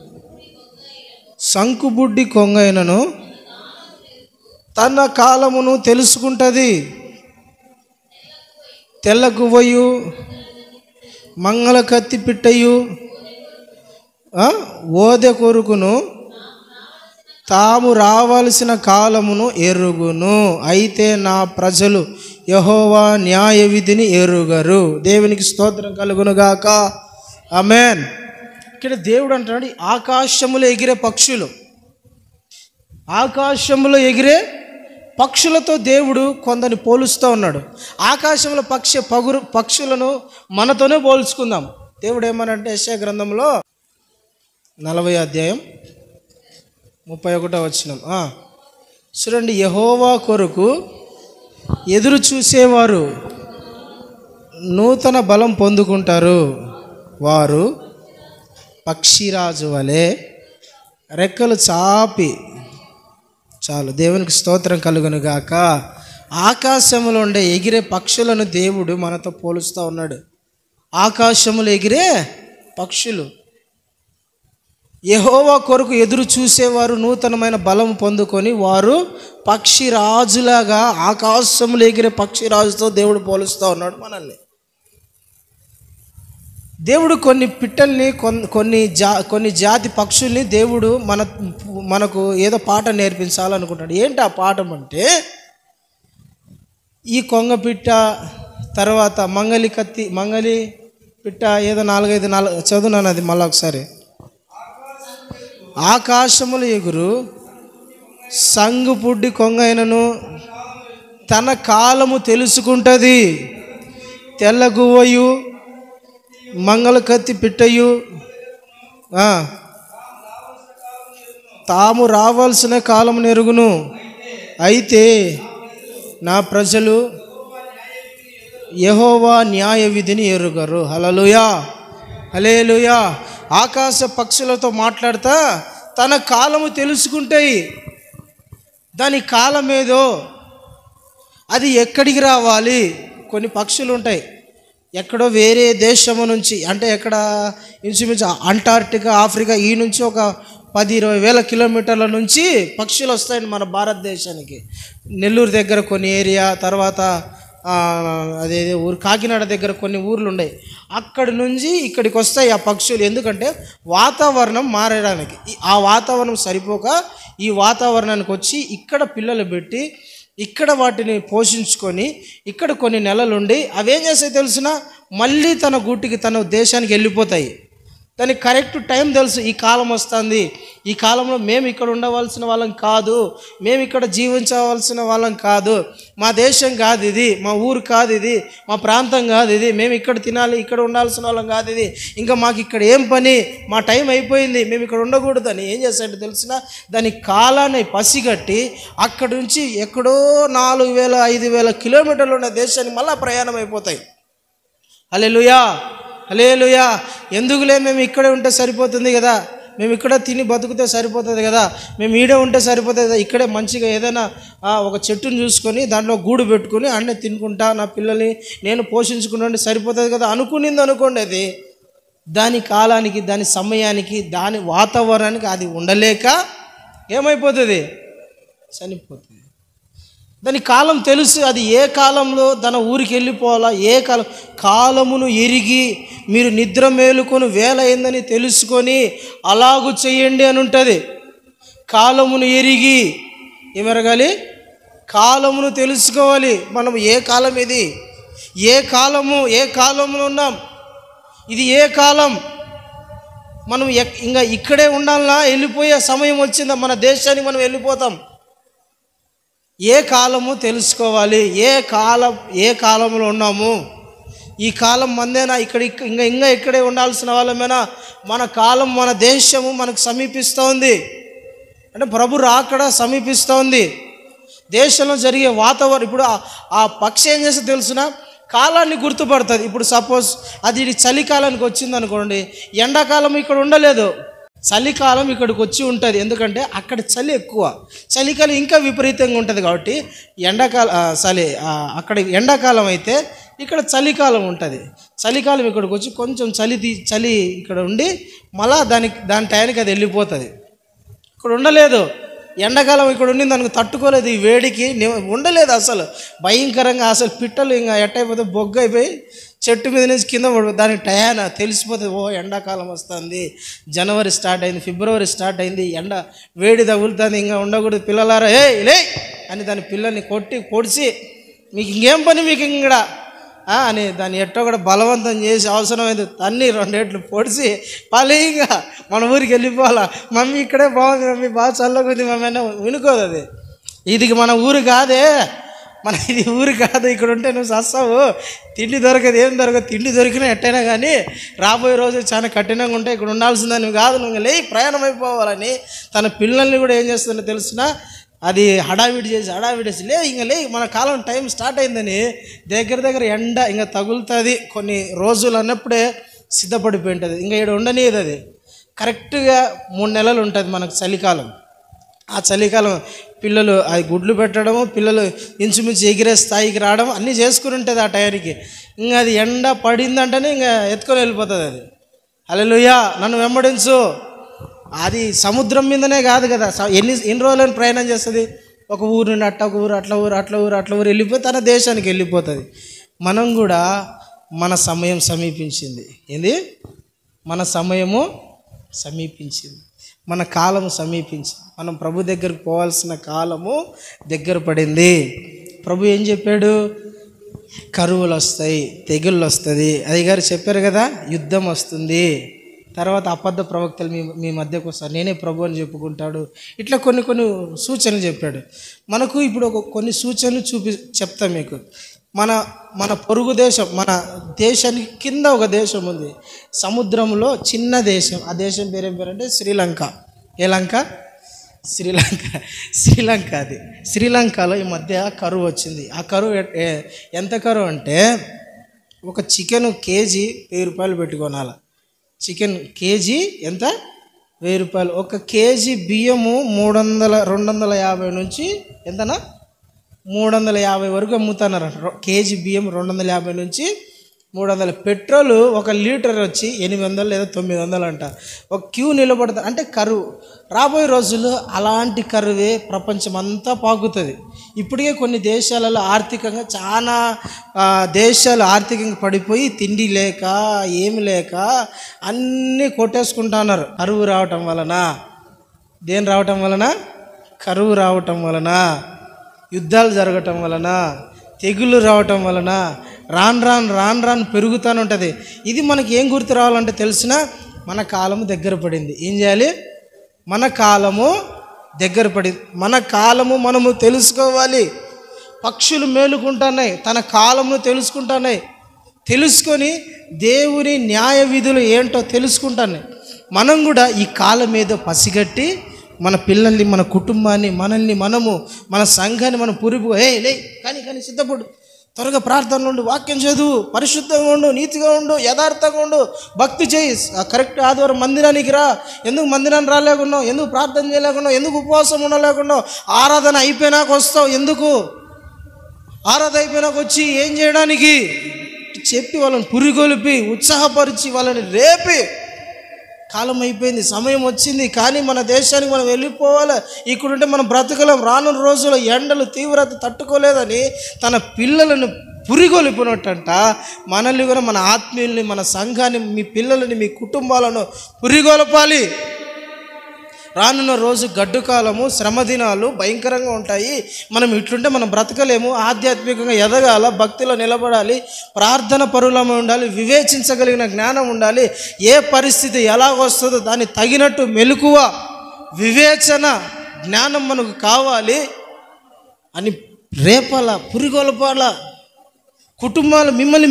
సంకుబుడ్డి కొంగైనను తన కాలమును తెలుసుకుంటుంది. తెల్ల గువ్వయు మంగళ కత్తి పిట్టయు ఓదె కొరుకును తాము రావాల్సిన కాలమును ఎరుగును. అయితే నా ప్రజలు యెహోవా న్యాయ విధిని ఎరుగరు. దేవునికి స్తోత్రం కలుగునుగాక. ఆమేన్. ఇక్కడ దేవుడు అంటున్నాడు, ఆకాశములో ఎగిరే పక్షులు, ఆకాశంలో ఎగిరే పక్షులతో దేవుడు కొందరిని పోలుస్తూ ఉన్నాడు. ఆకాశంలో పక్షులను మనతోనే పోల్చుకుందాం. దేవుడు ఏమనంటే యెషయా గ్రంథంలో 40వ అధ్యాయం 31వ వచనం చూడండి. యెహోవా కొరకు ఎదురు చూసేవారు నూతన బలం పొందుకుంటారు. వారు పక్షిరాజు వలె రెక్కలు చాపి, చాలు, దేవునికి స్తోత్రం కలుగునుగాక. ఆకాశంలో ఉండే ఎగిరే పక్షులను దేవుడు మనతో పోలుస్తూ ఉన్నాడు. ఆకాశంలో ఎగిరే పక్షులు, యెహోవా కొరకు ఎదురు చూసేవారు నూతనమైన బలం పొందుకొని వారు పక్షిరాజులాగా, ఆకాశంలో ఎగిరే పక్షిరాజుతో దేవుడు పోలుస్తూ ఉన్నాడు మనల్ని. దేవుడు కొన్ని పిట్టల్ని, కొన్ని జాతి పక్షుల్ని దేవుడు మనకు ఏదో పాట నేర్పించాలనుకుంటాడు. ఏంటి ఆ పాఠం అంటే, ఈ కొంగ పిట్ట, తర్వాత మంగలి పిట్ట, ఏదో 4-5 చదువునాను అది మళ్ళీ ఒకసారి. ఆకాశములు ఎగురు సంగుపుడ్డి కొంగైనను తన కాలము తెలుసుకుంటుంది. తెల్ల గువ్వయు మంగళ కత్తి పిట్టయు తాము రావాల్సిన కాలం నెరుగును. అయితే నా ప్రజలు యెహోవా న్యాయ విధిని ఎరుగరు. హల్లెలూయా, హల్లెలూయా. ఆకాశ పక్షులతో మాట్లాడతా తన కాలము తెలుసుకుంటాయి. దాని కాలం ఏదో, అది ఎక్కడికి రావాలి. కొన్ని పక్షులు ఉంటాయి ఎక్కడో వేరే దేశము నుంచి, అంటే ఎక్కడ ఇంచుమించు అంటార్టికా, ఆఫ్రికా, ఈ నుంచి ఒక 10-20 వేల కిలోమీటర్ల నుంచి పక్షులు వస్తాయండి మన భారతదేశానికి. నెల్లూరు దగ్గర కొన్ని ఏరియా, తర్వాత అదే ఊరు కాకినాడ దగ్గర కొన్ని ఊర్లు ఉన్నాయి. అక్కడి నుంచి ఇక్కడికి వస్తాయి ఆ పక్షులు. ఎందుకంటే వాతావరణం మారడానికి, ఆ వాతావరణం సరిపోక ఈ వాతావరణానికి వచ్చి ఇక్కడ పిల్లలు పెట్టి ఇక్కడ వాటిని పోషించుకొని ఇక్కడ కొన్ని నెలలుండి అవేం చేస్తాయి తెలుసునా, మళ్ళీ తన గూటికి తన దేశానికి వెళ్ళిపోతాయి. దానికి కరెక్ట్ టైం తెలుసు, ఈ కాలం వస్తుంది, ఈ కాలంలో మేము ఇక్కడ ఉండవలసిన వాళ్ళం కాదు, మేము ఇక్కడ జీవించవలసిన వాళ్ళం కాదు, మా దేశం కాదు ఇది, మా ఊరు కాదు ఇది, మా ప్రాంతం కాదు ఇది, మేము ఇక్కడ తినాలి, ఇక్కడ ఉండాల్సిన వాళ్ళం కాదు ఇది, ఇంకా మాకు ఇక్కడ ఏం పని, మా టైం అయిపోయింది, మేము ఇక్కడ ఉండకూడదని ఏం చేస్తాడంటే తెలిసిన, దాని కాలాన్ని పసిగట్టి అక్కడి నుంచి ఎక్కడో 4000-5000 కిలోమీటర్లు ఉన్న దేశానికి మళ్ళీ ప్రయాణం అయిపోతాయి. హల్లెలూయా, హల్లెలూయా. ఎందుకులే, మేము ఇక్కడే ఉంటే సరిపోతుంది కదా, మేము ఇక్కడ తిని బతుకుతే సరిపోతుంది కదా, మేము ఈడే ఉంటే సరిపోతుంది కదా, ఇక్కడే మంచిగా ఏదైనా ఒక చెట్టును చూసుకొని దాంట్లో గూడు పెట్టుకుని అన్నీ తినుకుంటా నా పిల్లల్ని నేను పోషించుకుంటే సరిపోతుంది కదా అనుకునింది అనుకోండి, అది దాని కాలానికి, దాని సమయానికి, దాని వాతావరణానికి అది ఉండలేక ఏమైపోతుంది, చనిపోతుంది. దాని కాలం తెలుసు, అది ఏ కాలంలో తన ఊరికి వెళ్ళిపోవాలా, ఏ కాలమును ఎరిగి మీరు నిద్ర మేలుకొని వేళ అయిందని తెలుసుకొని అలాగూ చేయండి అని ఉంటుంది. కాలమును ఎరిగి ఏమెరగాలి, కాలమును తెలుసుకోవాలి. మనం ఏ కాలం ఇది, ఏ కాలంలో ఉన్నాం, ఇది ఏ కాలం, మనం ఇంకా ఇక్కడే ఉండాలన్నా వెళ్ళిపోయే సమయం వచ్చిందా, మన దేశానికి మనం వెళ్ళిపోతాం. ఏ కాలము తెలుసుకోవాలి, ఏ కాలంలో ఉన్నాము, ఈ కాలం మందేనా, ఇంకా ఇక్కడే ఉండాల్సిన వాళ్ళమేనా, మన కాలం మన దేశము మనకు సమీపిస్తూ ఉంది అంటే ప్రభు రాకడ సమీపిస్తూ ఉంది. దేశంలో జరిగే వాతావరణం, ఇప్పుడు ఆ పక్షి ఏం చేస్తే తెలుసునా, కాలాన్ని గుర్తుపడుతుంది. ఇప్పుడు సపోజ్ అది చలికాలానికి వచ్చింది అనుకోండి, ఎండాకాలం ఇక్కడ ఉండలేదు, చలికాలం ఇక్కడికి వచ్చి ఉంటుంది. ఎందుకంటే అక్కడ చలి ఎక్కువ, చలికాలం ఇంకా విపరీతంగా ఉంటుంది కాబట్టి అక్కడ ఎండాకాలం అయితే ఇక్కడ చలికాలం ఉంటుంది. చలికాలం ఇక్కడికి వచ్చి కొంచెం చలి ఇక్కడ ఉండి మళ్ళా దాని టైంకి అది వెళ్ళిపోతుంది. ఇక్కడ ఉండలేదు, ఎండాకాలం ఇక్కడ ఉండి దానికి తట్టుకోలేదు, ఈ వేడికి ఉండలేదు అసలు, భయంకరంగా అసలు పిట్టలు ఇంకా ఎట్టయిపోతే బొగ్గు అయిపోయి చెట్టు మీద నుంచి కింద పడిపోతుంది. దానికి టయాన తెలిసిపోతుంది, ఓ ఎండాకాలం వస్తుంది, జనవరి స్టార్ట్ అయింది, ఫిబ్రవరి స్టార్ట్ అయింది, ఎండ వేడి తగులుతుంది, ఇంకా ఉండకూడదు, పిల్లలారా లే అని దాని పిల్లల్ని పొడిచి మీకు ఇంకేం పని మీకు ఇక్కడ అని దాన్ని ఎట్టో కూడా బలవంతం చేసి అవసరమైంది తన్ని 2 ఏట్లు పొడిచి పలేగా మన ఊరికి వెళ్ళిపోవాలా, మమ్మీ ఇక్కడే బాగుంది, మమ్మీ బాగా చల్లకుంది మమ్మీ అయినా వినుకోదు. అది ఇది మన ఊరు కాదే, ఇది ఊరు కాదు, ఇక్కడ ఉంటే నువ్వు చస్తావు, తిండి దొరకదు, ఏం దొరకదు, తిండి దొరికినా ఎట్టయినా కానీ రాబోయే రోజు చాలా కఠినంగా ఉంటాయి, ఇక్కడ ఉండాల్సిందని కాదు, నువ్వు లే ప్రయాణం అయిపోవాలని తన పిల్లల్ని కూడా ఏం చేస్తుందో తెలిసినా అది హడావిడి చేసి లే ఇంకా లే మన కాలం టైం స్టార్ట్ అయిందని దగ్గర ఎండ ఇంకా తగులుతుంది, కొన్ని రోజులు అన్నప్పుడే సిద్ధపడిపోయి ఉంటుంది, ఇంకా ఇక్కడ ఉండనిది. అది కరెక్ట్గా 3 నెలలు ఉంటుంది మనకు చలికాలం. ఆ చలికాలం పిల్లలు అది గుడ్లు పెట్టడము, పిల్లలు ఇంచుమించు ఎగిరే స్థాయికి రావడం అన్నీ చేసుకుని ఉంటుంది. ఆ టైంకి ఇంకా అది ఎండ పడిందంటేనే ఇంకా ఎత్తుకొని వెళ్ళిపోతుంది. అది హల్లెలూయా, నన్ను వెంబడించు. అది సముద్రం మీదనే కాదు కదా, ఎన్ని రోజులని ప్రయాణం చేస్తుంది, ఒక ఊరు నుండి ఒక ఊరు అట్లా ఊరు వెళ్ళిపోయి తన దేశానికి వెళ్ళిపోతుంది. మనం కూడా మన సమయం సమీపించింది. ఏంది, మన సమయము సమీపించింది, మన కాలము సమీపించింది, మనం ప్రభు దగ్గరికి పోవాల్సిన కాలము దగ్గర పడింది. ప్రభు ఏం చెప్పాడు, కరువులు వస్తాయి, తెగుళ్ళు వస్తుంది, అయ్యగారు చెప్పారు కదా, యుద్ధం వస్తుంది, తర్వాత అబద్ధ ప్రవక్తలు మీ మధ్యకు వస్తారు, నేనే ప్రభు అని చెప్పుకుంటాడు. ఇట్లా కొన్ని సూచనలు చెప్పాడు. మనకు ఇప్పుడు కొన్ని సూచనలు చెప్తాం మీకు. మన పొరుగు దేశం, మన దేశానికి కింద ఒక దేశం ఉంది, సముద్రంలో చిన్న దేశం. ఆ దేశం పేరేం పేరంటే శ్రీలంక. ఏ లంక? శ్రీలంక. అది శ్రీలంకలో ఈ మధ్య కరువు వచ్చింది. ఆ కరువు ఎంత కరువు అంటే, ఒక చికెన్ కేజీ 1000 రూపాయలు పెట్టుకోనాలి. చికెన్ కేజీ ఎంత? 1000 రూపాయలు. ఒక కేజీ బియ్యము 250 నుంచి ఎంతనా 350 వరకు అమ్ముతున్నారు. కేజీ బియ్యం 250 నుంచి 300. పెట్రోలు 1 లీటర్ వచ్చి 800 లేదా 900 అంట. ఒక క్యూ నిలబడుతుంది. అంటే కరువు. రాబోయే రోజుల్లో అలాంటి కరువే ప్రపంచం అంతా పాకుతుంది. ఇప్పటికే కొన్ని దేశాలలో ఆర్థికంగా చాలా దేశాలు ఆర్థికంగా పడిపోయి తిండి లేక ఏమి లేక అన్నీ కొట్టేసుకుంటున్నారు. కరువు రావటం వలన. దేని రావటం వలన? కరువు రావటం వలన. యుద్ధాలు జరగటం వలన, తెగుళ్ళు రావటం వలన రాను పెరుగుతూనే ఉంటుంది. ఇది మనకి ఏం గుర్తు రావాలంటే తెలిసిన మన కాలము దగ్గర పడింది. ఏం చేయాలి? మన కాలము దగ్గర పడింది. మన కాలము మనము తెలుసుకోవాలి. పక్షులు మేలుకుంటున్నాయి, తన కాలమును తెలుసుకుంటున్నాయి. తెలుసుకొని దేవుని న్యాయ విధులు ఏంటో తెలుసుకుంటున్నాయి. మనం కూడా ఈ కాలం ఏదో పసిగట్టి మన పిల్లల్ని, మన కుటుంబాన్ని, మనల్ని మనము, మన సంఘాన్ని మనం లే కానీ సిద్ధపడు, త్వరగా ప్రార్థనలు ఉండు, వాక్యం చదువు, పరిశుద్ధంగా ఉండు, నీతిగా ఉండు, యథార్థంగా ఉండు, భక్తి చేయి, కరెక్ట్ ఆదివారం మందిరానికి రా. ఎందుకు మందిరాన్ని రాలేకున్నావు? ఎందుకు ప్రార్థన చేయలేకున్నావు? ఎందుకు ఉపవాసం ఉండలేకున్నావు? ఆరాధన అయిపోయినాక వస్తావు. ఎందుకు? ఆరాధన అయిపోయినాక వచ్చి ఏం చేయడానికి చెప్పి వాళ్ళని పురిగొలిపి ఉత్సాహపరిచి వాళ్ళని రేపి, కాలం అయిపోయింది, సమయం వచ్చింది, కానీ మన దేశానికి మనం వెళ్ళిపోవాలి, ఇక్కడుంటే మనం బ్రతకలేం, రానున్న రోజుల్లో ఎండలు తీవ్రత తట్టుకోలేదని తన పిల్లలను పురిగొలిపినట్టంట మనల్ని కూడా, మన ఆత్మీయుల్ని, మన సంఘాన్ని, మీ పిల్లలని, మీ కుటుంబాలను పురిగొలపాలి. రానున్న రోజు గడ్డు కాలము, శ్రమ దినాలు భయంకరంగా ఉంటాయి. మనం ఇట్లుంటే మనం బ్రతకలేము. ఆధ్యాత్మికంగా ఎదగాల, భక్తిలో నిలబడాలి, ప్రార్థన పరులమై ఉండాలి, వివేచించగలిగిన జ్ఞానం ఉండాలి. ఏ పరిస్థితి ఎలాగొస్తుందో దాన్ని తగినట్టు మెలకువ, వివేచన, జ్ఞానం మనకు కావాలి అని రేపాల, పురిగొలపాల. కుటుంబాలు మిమ్మల్ని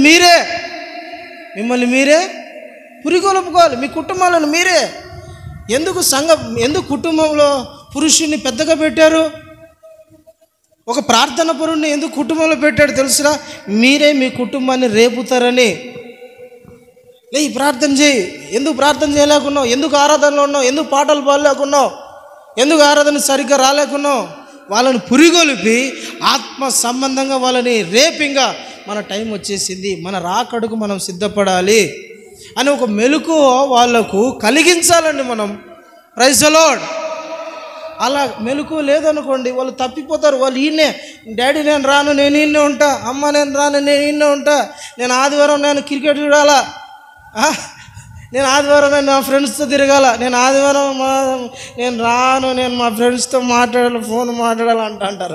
మీరే పురిగొలుపుకోవాలి. మీ కుటుంబాలను మీరే. ఎందుకు కుటుంబంలో పురుషుణ్ణి పెద్దగా పెట్టారు? ఒక ప్రార్థన పరుణ్ణి ఎందుకు కుటుంబంలో పెట్టాడు తెలుసురా? మీరే మీ కుటుంబాన్ని రేపుతారని. ఈ ప్రార్థన చేయి. ఎందుకు ప్రార్థన చేయలేకున్నావు? ఎందుకు ఆరాధనలో ఉన్నావు? ఎందుకు పాటలు పాడలేకున్నావు? ఎందుకు ఆరాధన సరిగ్గా రాలేకున్నావు? వాళ్ళని పురిగొలిపి ఆత్మ సంబంధంగా వాళ్ళని రేపింగా, మన టైం వచ్చేసింది, మన రాకడకు మనం సిద్ధపడాలి అని ఒక మెలకు వాళ్లకు కలిగించాలండి మనం. Praise the lord. అలా మెలకు లేదనుకోండి, వాళ్ళు తప్పిపోతారు. వాళ్ళు ఈయనే, డాడీ నేను రాను, నేను ఈయనే ఉంటా, అమ్మ నేను రాను, నేను ఈయనే ఉంటా, నేను ఆదివారం నేను క్రికెట్ చూడాలా, నేను ఆదివారం నేను మా ఫ్రెండ్స్తో తిరగాల, నేను ఆదివారం నేను రాను, నేను మా ఫ్రెండ్స్తో మాట్లాడాలి, ఫోన్ మాట్లాడాలి అంటారు.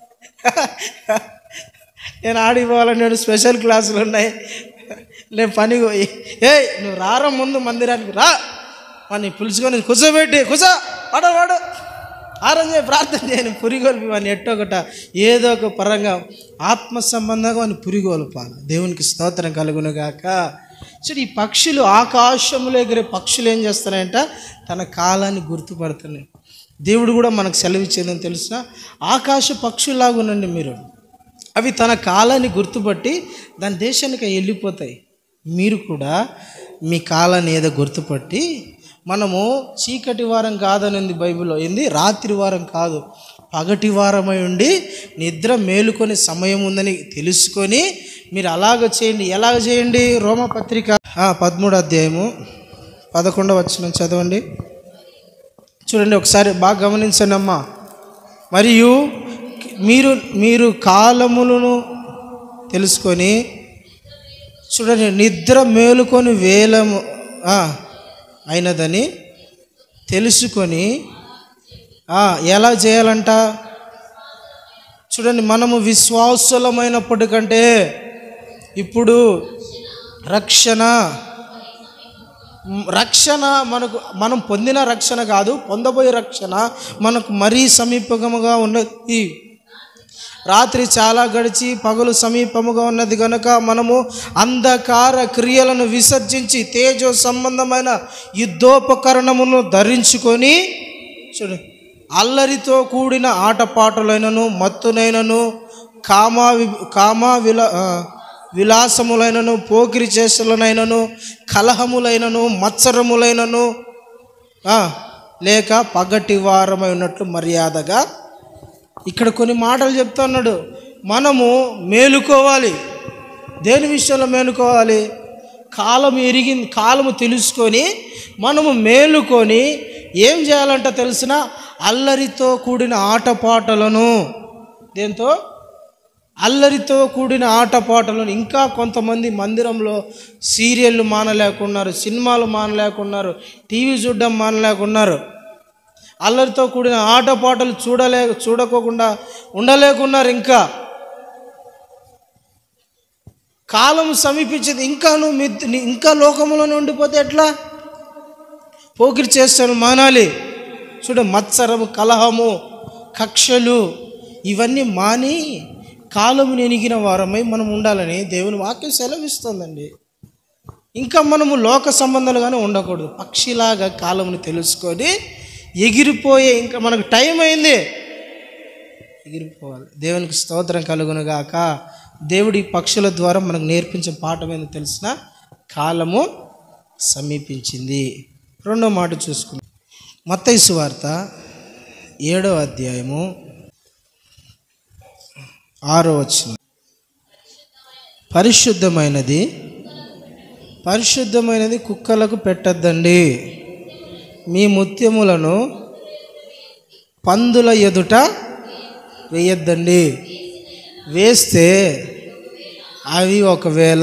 నేను ఆడికి పోవాలని, నేను స్పెషల్ క్లాసులు ఉన్నాయి, నేను పని పోయి, నువ్వు రారా ముందు మందిరానికి రా, వాడిని పిలుచుకొని కూర్చోబెట్టి వాడు ఆరాధన ప్రార్థన చేయని పురిగొల్పి వాడిని ఎట్టొకట ఏదో ఒక పరంగా ఆత్మ సంబంధంగా వాడిని పురిగొల్పాలి. దేవునికి స్తోత్రం కలుగును గాక. సరే, ఈ పక్షులు, ఆకాశంలో ఎగిరే పక్షులు ఏం చేస్తున్నాయంట? తన కాలాన్ని గుర్తుపడుతున్నాయి. దేవుడు కూడా మనకు సెలవిచ్చేదని తెలిసిన ఆకాశ పక్షులాగా ఉండండి మీరు. అవి తన కాలాన్ని గుర్తుపట్టి దాని దేశానికి వెళ్ళిపోతాయి. మీరు కూడా మీ కాలాన్ని ఏదో గుర్తుపట్టి, మనము చీకటి వారం కాదనింది బైబిల్లో, ఏంది? రాత్రి వారం కాదు, పగటి వారమై ఉండి నిద్ర మేలుకొని సమయం ఉందని తెలుసుకొని మీరు అలాగ చేయండి. ఎలాగ చేయండి? రోమపత్రిక 13వ అధ్యాయము 11వ వచనం చదవండి. చూడండి ఒకసారి, బాగా గమనించండి అమ్మా. మరియు మీరు కాలములను తెలుసుకొని, చూడండి, నిద్ర మేలుకొని వేలము అయినదని తెలుసుకొని ఎలా చేయాలంట? చూడండి, మనము విశ్వాసులమైనప్పటికంటే ఇప్పుడు రక్షణ మనం పొందిన రక్షణ కాదు, పొందబోయే రక్షణ మనకు మరీ సమీపముగా ఉన్నది. రాత్రి చాలా గడిచి పగలు సమీపముగా ఉన్నది కనుక మనము అంధకార క్రియలను విసర్జించి తేజో సంబంధమైన యుద్ధోపకరణమును ధరించుకొని, చూడండి, అల్లరితో కూడిన ఆటపాటలైనను, మత్తునైనను, విలాసములైనను, పోకిరి చేష్టలనైనను, కలహములైనను, మత్సరములైనను లేక పగటి వారమై ఉన్నట్లు మర్యాదగా. ఇక్కడ కొన్ని మాటలు చెప్తున్నాడు. మనము మేలుకోవాలి. దేని విషయంలో మేలుకోవాలి? కాలము తెలుసుకొని మనము మేలుకొని ఏం చేయాలంట తెలిసిన? అల్లరితో కూడిన ఆటపాటలను, దేంతో? అల్లరితో కూడిన ఆటపాటలను. ఇంకా కొంతమంది మందిరంలో సీరియళ్ళు మానలేకున్నారు, సినిమాలు మానలేకున్నారు, టీవీ చూడడం మానలేకున్నారు. అల్లరితో కూడిన ఆటపాటలు చూడకోకుండా ఉండలేకున్నారు. కాలం సమీపించింది, ఇంకా లోకంలోనే ఉండిపోతే ఎట్లా? పోకిరి చేస్తాను మానాలి. మత్సరము, కలహము, కక్షలు ఇవన్నీ మాని కాలమును ఎనిగిన వారమై మనం ఉండాలని దేవుని వాక్యం సెలవిస్తుందండి. ఇంకా మనము లోక సంబంధాలుగానే ఉండకూడదు. పక్షిలాగా కాలమును తెలుసుకొని ఎగిరిపోయే, ఇంకా మనకు టైం అయింది, ఎగిరిపోవాలి. దేవునికి స్తోత్రం కలుగునుగాక. దేవుడి పక్షుల ద్వారా మనకు నేర్పించే పాఠం ఏందో తెలిసిన, కాలము సమీపించింది. రెండో మాట చూసుకుందాం. మత్తయి సువార్త 7వ అధ్యాయము 6వ వచనం. పరిశుద్ధమైనది కుక్కలకు పెట్టద్దండి, మీ ముత్యములను పందుల ఎదుట వేయద్దండి, వేస్తే అవి ఒకవేళ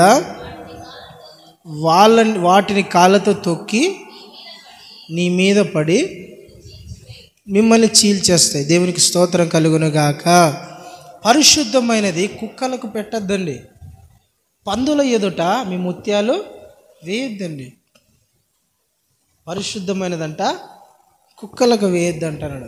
వాటిని కాళ్ళతో తొక్కి నీ మీద పడి మిమ్మల్ని చీల్చేస్తాయి. దేవునికి స్తోత్రం కలుగునుగాక. పరిశుద్ధమైనది కుక్కలకు పెట్టద్దండి, పందుల ఎదుట మీ ముత్యాలు వేయొద్దండి. పరిశుద్ధమైనదంట కుక్కలకు వేయొద్దంటున్నాడు.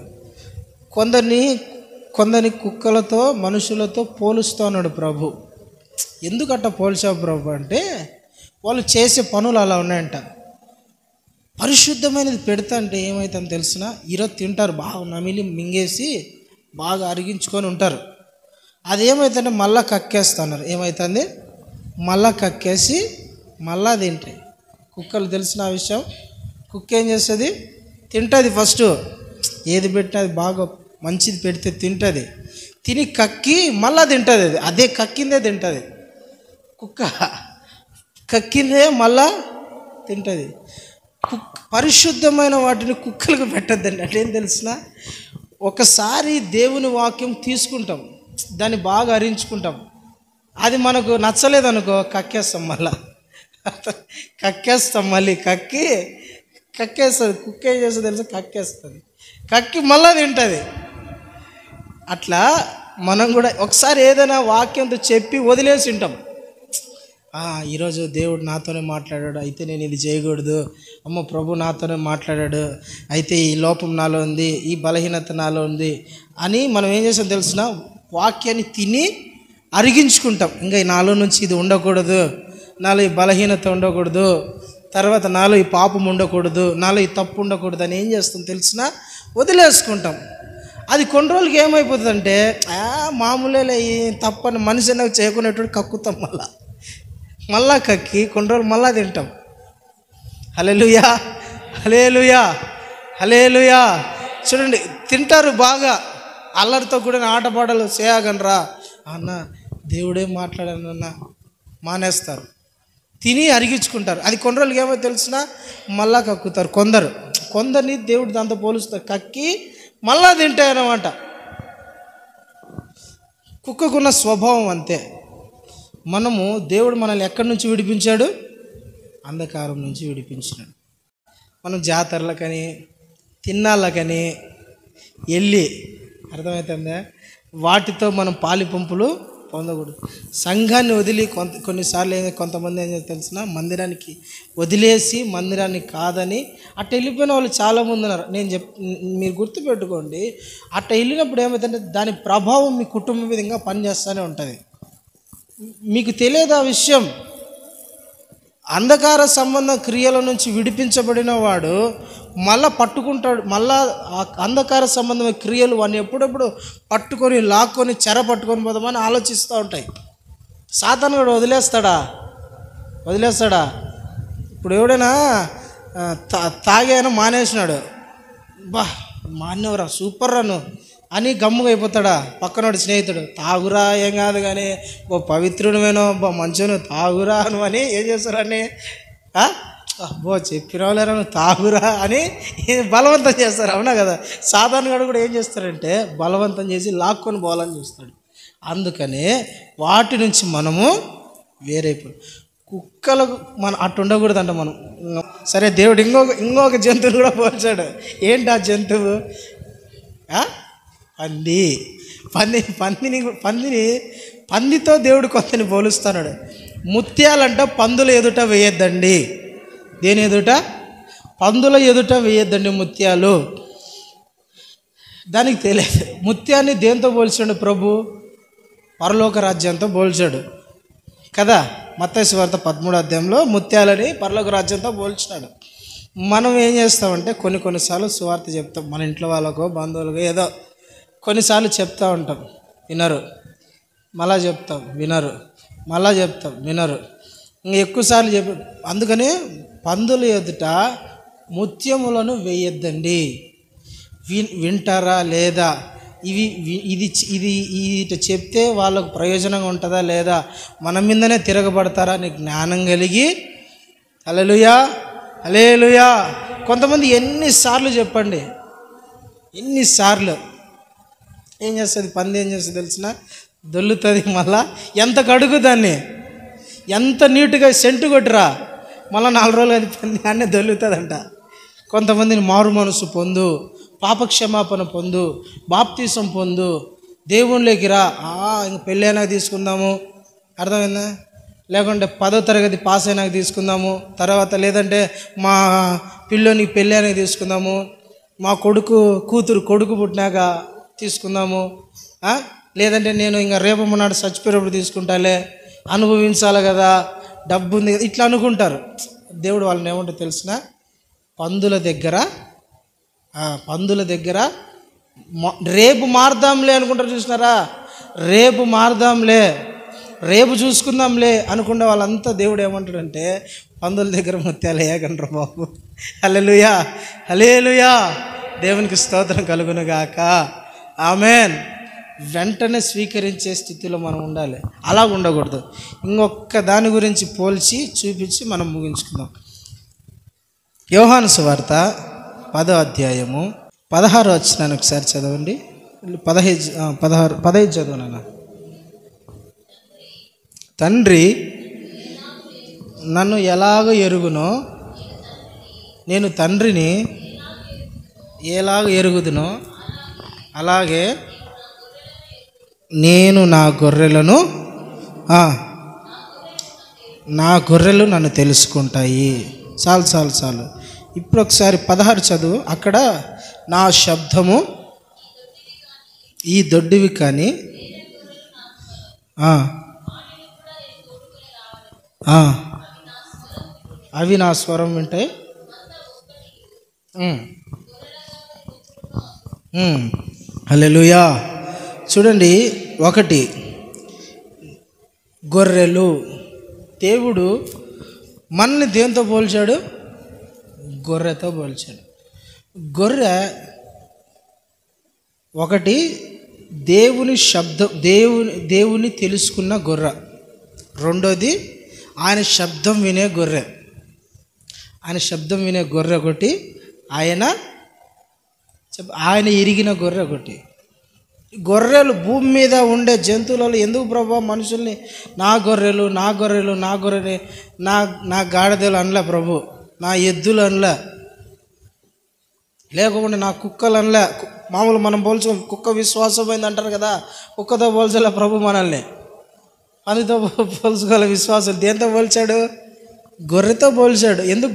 కొందరిని కుక్కలతో మనుషులతో పోలుస్తున్నాడు ప్రభు. ఎందుకట్ట పోల్చావు ప్రభు అంటే, వాళ్ళు చేసే పనులు అలా ఉన్నాయంట. పరిశుద్ధమైనది పెడతా అంటే ఏమవుతుందని తెలిసిన, ఈరోజు తింటారు, బాగా నమిలి మింగేసి బాగా అరిగించుకొని ఉంటారు. అదేమవుతుందంటే మళ్ళా కక్కేస్తున్నారు. ఏమవుతుంది? మళ్ళా కక్కేసి మళ్ళా తింటాయి. కుక్కలు తెలిసిన విషయం. కుక్క ఏం చేస్తుంది? తింటుంది. ఫస్ట్ ఏది పెట్టినా అది బాగా మంచిది పెడితే తింటుంది. తిని కక్కి మళ్ళా తింటుంది. అదే కక్కిందే తింటుంది. కుక్క కక్కిందే మళ్ళా తింటుంది. పరిశుద్ధమైన వాటిని కుక్కలకు పెట్టద్దండి. అంటే ఏం తెలిసిన, ఒకసారి దేవుని వాక్యం తీసుకుంటాం, దాన్ని బాగా అరించుకుంటాం, అది మనకు నచ్చలేదనుకో కక్కేస్తాం, మళ్ళీ కక్కేస్తుంది. కుక్క ఏం చేస్తుంది తెలుసా? కక్కేస్తుంది. కక్కి మళ్ళా తింటుంది. అట్లా మనం కూడా ఒకసారి ఏదైనా వాక్యంతో చెప్పి వదిలేసి ఉంటాం. ఈరోజు దేవుడు నాతోనే మాట్లాడాడు, అయితే నేను ఇది చేయకూడదు. అమ్మ ప్రభు నాతోనే మాట్లాడాడు, అయితే ఈ లోపం నాలో ఉంది, ఈ బలహీనత నాలో ఉంది అని మనం ఏం చేస్తాం తెలిసిన, వాక్యాన్ని తిని అరిగించుకుంటాం. ఇంకా నాలో నుంచి ఇది ఉండకూడదు, నాలో ఈ బలహీనత ఉండకూడదు, తర్వాత నాలో ఈ పాపం ఉండకూడదు, నాలో ఈ తప్పు ఉండకూడదు అని ఏం చేస్తాం తెలిసిన, వదిలేసుకుంటాం. అది కొన్ని రోజులకి ఏమైపోతుందంటే మామూలే తప్పని మనిషి నాకు చేయకునేటువంటి కక్కుతాం. మళ్ళా కక్కి కొన్ని రోజులు మళ్ళా తింటాం. హల్లెలూయా, హల్లెలూయా, హల్లెలూయా. చూడండి, తింటారు బాగా, అల్లరితో కూడిన ఆటపాటలు చేయగనరా అన్న, దేవుడేం మాట్లాడానన్నా మానేస్తారు, తిని అరిగించుకుంటారు. అది కొన్ని రోజులకి ఏమో తెలిసినా మళ్ళా కక్కుతారు. కొందరిని దేవుడు దాంతో పోలుస్తారు, కక్కి మళ్ళా తింటాయన్నమాట. కుక్కకున్న స్వభావం అంతే. దేవుడు మనల్ని ఎక్కడి నుంచి విడిపించాడు? అంధకారం నుంచి విడిపించినాడు. మనం జాతరలకని తిన్నాళ్ళకని వెళ్ళి, అర్థమవుతుందా, వాటితో మనం పాలి పంపులు పొందకూడదు. సంఘాన్ని వదిలి కొన్నిసార్లు కొంతమంది ఏం తెలిసిన, మందిరానికి వదిలేసి మందిరాన్ని కాదని అట్ట వెళ్ళిపోయిన వాళ్ళు చాలామంది ఉన్నారు. మీరు గుర్తుపెట్టుకోండి, అట్ట వెళ్ళినప్పుడు ఏమవుతుందంటే దాని ప్రభావం మీ కుటుంబం మీద ఇంకా పనిచేస్తూనే ఉంటుంది. మీకు తెలియదు ఆ విషయం. అంధకార సంబంధ క్రియల నుంచి విడిపించబడిన వాడు మళ్ళా పట్టుకుంటాడు. మళ్ళా ఆ అంధకార సంబంధమైన క్రియలు వాడిని ఎప్పుడెప్పుడు పట్టుకొని లాక్కొని చెర పట్టుకొని పోదామని ఆలోచిస్తూ ఉంటాయి. సాతాను కూడా వదిలేస్తాడా? ఇప్పుడు ఎవడైనా తాగైనా మానేసినాడు, మానేవరా సూపర్ రాను అని గమ్ముగా అయిపోతాడా? పక్కనోడు స్నేహితుడు, తాగురా ఏం కాదు కానీ పవిత్రుడమేనో మంచిగా తాగురా అని ఏం చేస్తారని, చెప్పిన వాళ్ళేరా నువ్వు తాగురా అని బలవంతం చేస్తారు. అవునా కదా? సాధారణంగా కూడా ఏం చేస్తారంటే బలవంతం చేసి లాక్కొని పోవాలని చూస్తాడు. అందుకనే వాటి నుంచి మనము వేరైపోయి, కుక్కలకు మనం అట్టు ఉండకూడదంట మనం. సరే, దేవుడు ఇంకొక జంతువుని కూడా పోల్చాడు. ఏంటి ఆ జంతువు? పందితో దేవుడు కొంతని పోలుస్తున్నాడు. ముత్యాలంట పందుల ఎదుట వేయొద్దండి. దేని ఎదుట? పందుల ఎదుట వేయొద్దండి ముత్యాలు. దానికి తెలియదు. ముత్యాన్ని దేంతో పోల్చాడు ప్రభు? పరలోక రాజ్యంతో పోల్చాడు కదా. మత్తయి సువార్త 13వ అధ్యాయంలో ముత్యాలని పరలోక రాజ్యంతో పోల్చినాడు. మనం ఏం చేస్తామంటే కొన్నిసార్లు సువార్త చెప్తాం, మన ఇంట్లో వాళ్ళకో బంధువులకో ఏదో కొన్నిసార్లు చెప్తూ ఉంటాం, వినరు. మళ్ళా చెప్తాం, వినరు. మళ్ళా చెప్తాం, వినరు. ఇంక ఎక్కువసార్లు అందుకని పందుల ఎదుట ముత్యములను వేయొద్దండి. వింటారా లేదా? ఇది చెప్తే వాళ్ళకు ప్రయోజనంగా ఉంటుందా లేదా? మన మీదనే తిరగబడతారా అని జ్ఞానం కలిగి, హల్లెలూయా హల్లెలూయా. కొంతమంది ఎన్నిసార్లు చెప్పండి, ఎన్నిసార్లు ఏం చేస్తుంది పంది? ఏం చేస్తుంది తెలిసిన? దొల్లుతుంది. మళ్ళా ఎంత కడుగు దాన్ని, ఎంత నీట్గా సెంటు కొట్టురా, మళ్ళీ 4 రోజులు అది పంది అన్నీ దొల్లుతుందంట. కొంతమందిని మారు మనసు పొందు, పాపక్షమాపణ పొందు, బాప్తీసం పొందు, దేవునిలోకి రా. ఇంక పెళ్ళి అయినాక తీసుకుందాము, అర్థమైందా? లేకుంటే 10వ తరగతి పాస్ అయినాక తీసుకుందాము, తర్వాత లేదంటే మా పిల్లోనికి పెళ్ళి అయినాక తీసుకుందాము, మా కొడుకు పుట్టినాక తీసుకుందాము, లేదంటే నేను ఇంకా రేపు మొన్నటి చచ్చిపోయేటప్పుడు తీసుకుంటాలే, అనుభవించాలి కదా, డబ్బు ఉంది కదా, ఇట్లా అనుకుంటారు. దేవుడు వాళ్ళని ఏమంటో తెలిసిన? పందుల దగ్గర రేపు మారుదాంలే అనుకుంటారు. చూసినారా? రేపు మారుదాంలే, రేపు చూసుకుందాంలే అనుకునే వాళ్ళంతా దేవుడు ఏమంటాడంటే పందుల దగ్గర ముత్యాలు వేయకండ్రు బాబు. హల్లెలూయా హల్లెలూయా. దేవునికి స్తోత్రం కలుగునుగాక. ఆమేన్. వెంటనే స్వీకరించే స్థితిలో మనం ఉండాలి. అలా ఉండకూడదు. ఇంకొక దాని గురించి పోల్చి చూపించి మనం ముగించుకుందాం. యోహాను సువార్త 10వ అధ్యాయము 16వ వచనాన్ని ఒకసారి చదవండి. 15 చదవనా? తండ్రి నన్ను ఎలాగ ఎరుగునో నేను తండ్రిని ఎలాగ ఎరుగుదునో అలాగే నేను నా గొర్రెలు నన్ను తెలుసుకుంటాయి. చాలు. ఇప్పుడు ఒకసారి 16 చదువు. అక్కడ నా శబ్దము ఈ దొడ్డివి కానీ అవి నా స్వరం వింటాయి. హల్లెలూయా. చూడండి, 1 గొర్రెలు. దేవుడు మనల్ని దేంతో పోల్చాడు? గొర్రెతో పోల్చాడు. గొర్రె 1 దేవుని శబ్దం, దేవుని తెలుసుకున్న గొర్రె. 2 ఆయన శబ్దం వినే గొర్రె. ఆయన శబ్దం వినే గొర్రె 1, ఆయన ఎరిగిన గొర్రె 1. గొర్రెలు భూమి మీద ఉండే జంతువులలో ఎందుకు ప్రభు మనుషుల్ని నా గొర్రెలు నా గాడిదలు అనలే ప్రభు, నా ఎద్దులు అనలే, లేకుండా నా కుక్కలు అనలే. మామూలు మనం పోల్చుకో, కుక్క విశ్వాసమైంది అంటారు కదా, కుక్కతో పోల్చలే ప్రభు మనల్ని. అందుతో పోల్చుకోవాలి విశ్వాసం. దేంతో పోల్చాడు? గొర్రెతో పోల్చాడు. ఎందుకు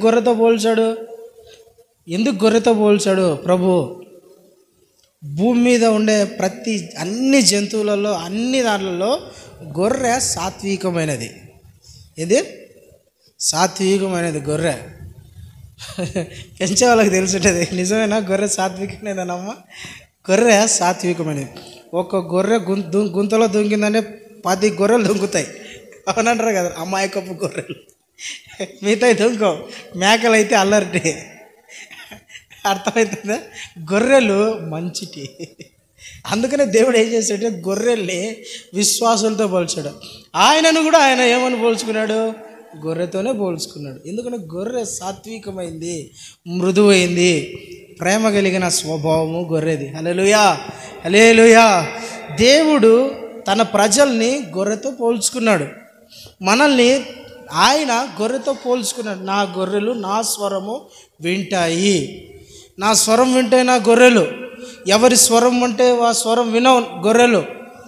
గొర్రెతో పోల్చాడు ప్రభు? భూమి మీద ఉండే అన్ని జంతువులలో, అన్ని దాంట్లో గొర్రె సాత్వికమైనది. ఇది సాత్వికమైనది గొర్రె. పెంచే వాళ్ళకి తెలుసుంటుంది. నిజమేనా? గొర్రె సాత్వికమైనదమ్మా. గొర్రె సాత్వికమైనది. ఒక గొర్రె గుంతలో దుంకిందంటే 10 గొర్రెలు దుంకుతాయి. అవునంటారు కదా, అమాయకపు గొర్రెలు. మిగతాయి దుంకో. మేకలు అయితే అల్లరిటి. అర్థమవుతుందా? గొర్రెలు మంచిటి. అందుకనే దేవుడు ఏం చేశాడంటే గొర్రెల్ని విశ్వాసులతో పోల్చాడు. ఆయనను కూడా ఆయన ఏమని పోల్చుకున్నాడు? గొర్రెతోనే పోల్చుకున్నాడు. ఎందుకంటే గొర్రె సాత్వికమైంది, మృదువైంది, ప్రేమ కలిగిన స్వభావము గొర్రెది. హల్లెలూయా హల్లెలూయా. దేవుడు తన ప్రజల్ని గొర్రెతో పోల్చుకున్నాడు. మనల్ని ఆయన గొర్రెతో పోల్చుకున్నాడు. నా గొర్రెలు నా స్వరము వింటాయి, నా స్వరం వింటాయి నా గొర్రెలు. ఎవరి స్వరం అంటే ఆ స్వరం వినవు గొర్రెలు.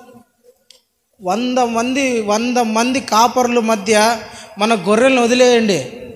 100 మంది కాపర్ల మధ్య మన గొర్రెలను వదిలేయండి.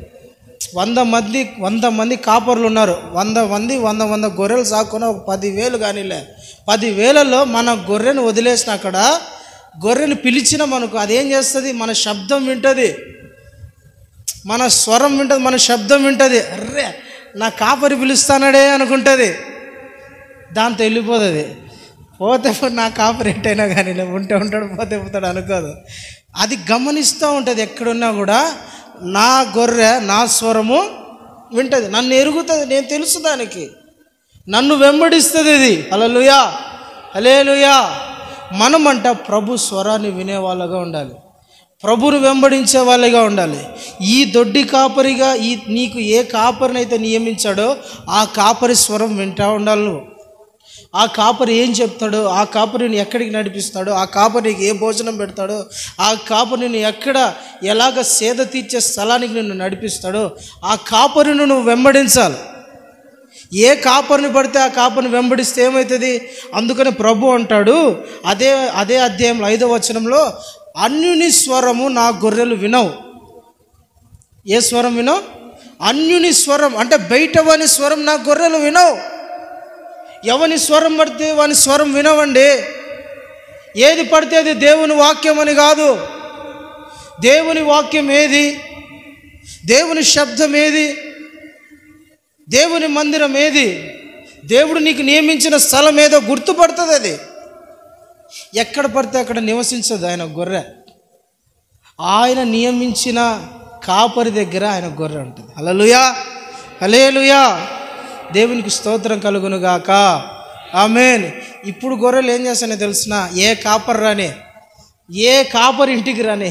100 మంది కాపర్లు ఉన్నారు. 100 గొర్రెలు సాకున్నా ఒక 10,000 కానీలే. 10,000లో మన గొర్రెను వదిలేసిన అక్కడ గొర్రెను పిలిచిన మనకు అదేం చేస్తుంది? మన శబ్దం వింటుంది, మన స్వరం వింటుంది, మన శబ్దం వింటుంది. అర్రే నా కాపరి పిలుస్తానడే అనుకుంటుంది. దాంతో వెళ్ళిపోతుంది. పోతే నా కాపరి ఎట్టయినా కానీ ఉంటే ఉంటాడు, పోతే పోతాడు అనుకోదు. అది గమనిస్తూ ఉంటుంది. ఎక్కడున్నా కూడా నా గొర్రె నా స్వరము వింటుంది, నన్ను ఎరుగుతుంది, నేను తెలుసు దానికి, నన్ను వెంబడిస్తుంది ఇది. హల్లెలూయా, హల్లెలూయా. మనమంట ప్రభు స్వరాన్ని వినేవాళ్ళగా ఉండాలి, ప్రభువును వెంబడించే వాళ్ళగా ఉండాలి. ఈ దొడ్డి కాపరిగా నీకు ఏ కాపరినైతే నియమించాడో ఆ కాపరి స్వరం వింటూ ఉండాలి నువ్వు. ఆ కాపరి ఏం చెప్తాడో, ఆ కాపరిని ఎక్కడికి నడిపిస్తాడో, ఆ కాపరికి ఏ భోజనం పెడతాడో, ఆ కాపరిని ఎక్కడ ఎలాగ సేద తీర్చే స్థలానికి నిన్ను నడిపిస్తాడో ఆ కాపరిని నువ్వు వెంబడించాలి. ఏ కాపరిని పడితే ఆ కాపరిని వెంబడిస్తే ఏమవుతుంది? అందుకని ప్రభు అంటాడు అదే అధ్యాయంలో 5వ వచనంలో, అన్యుని స్వరము నా గొర్రెలు వినవు. ఏ స్వరం వినవు? అన్యుని స్వరం అంటే బయట వాని స్వరం నా గొర్రెలు వినవు. ఎవని స్వరం పడితే వాని స్వరం వినవండి. ఏది పడితే అది దేవుని వాక్యం అని కాదు. దేవుని వాక్యం ఏది? దేవుని శబ్దం ఏది? దేవుని మందిరం ఏది? దేవుడు నీకు నియమించిన స్థలం ఏదో గుర్తుపడుతుంది. అది ఎక్కడ పడితే అక్కడ నివసించదు ఆయన గొర్రె. ఆయన నియమించిన కాపరి దగ్గర ఆయన గొర్రె ఉంటుంది. హల్లెలూయా, హల్లెలూయా. దేవునికి స్తోత్రం కలుగును గాక. ఆమేన్. ఇప్పుడు గొర్రెలు ఏం చేస్తానో తెలిసిన? ఏ కాపరి రాని, ఏ కాపరి ఇంటికి రాని,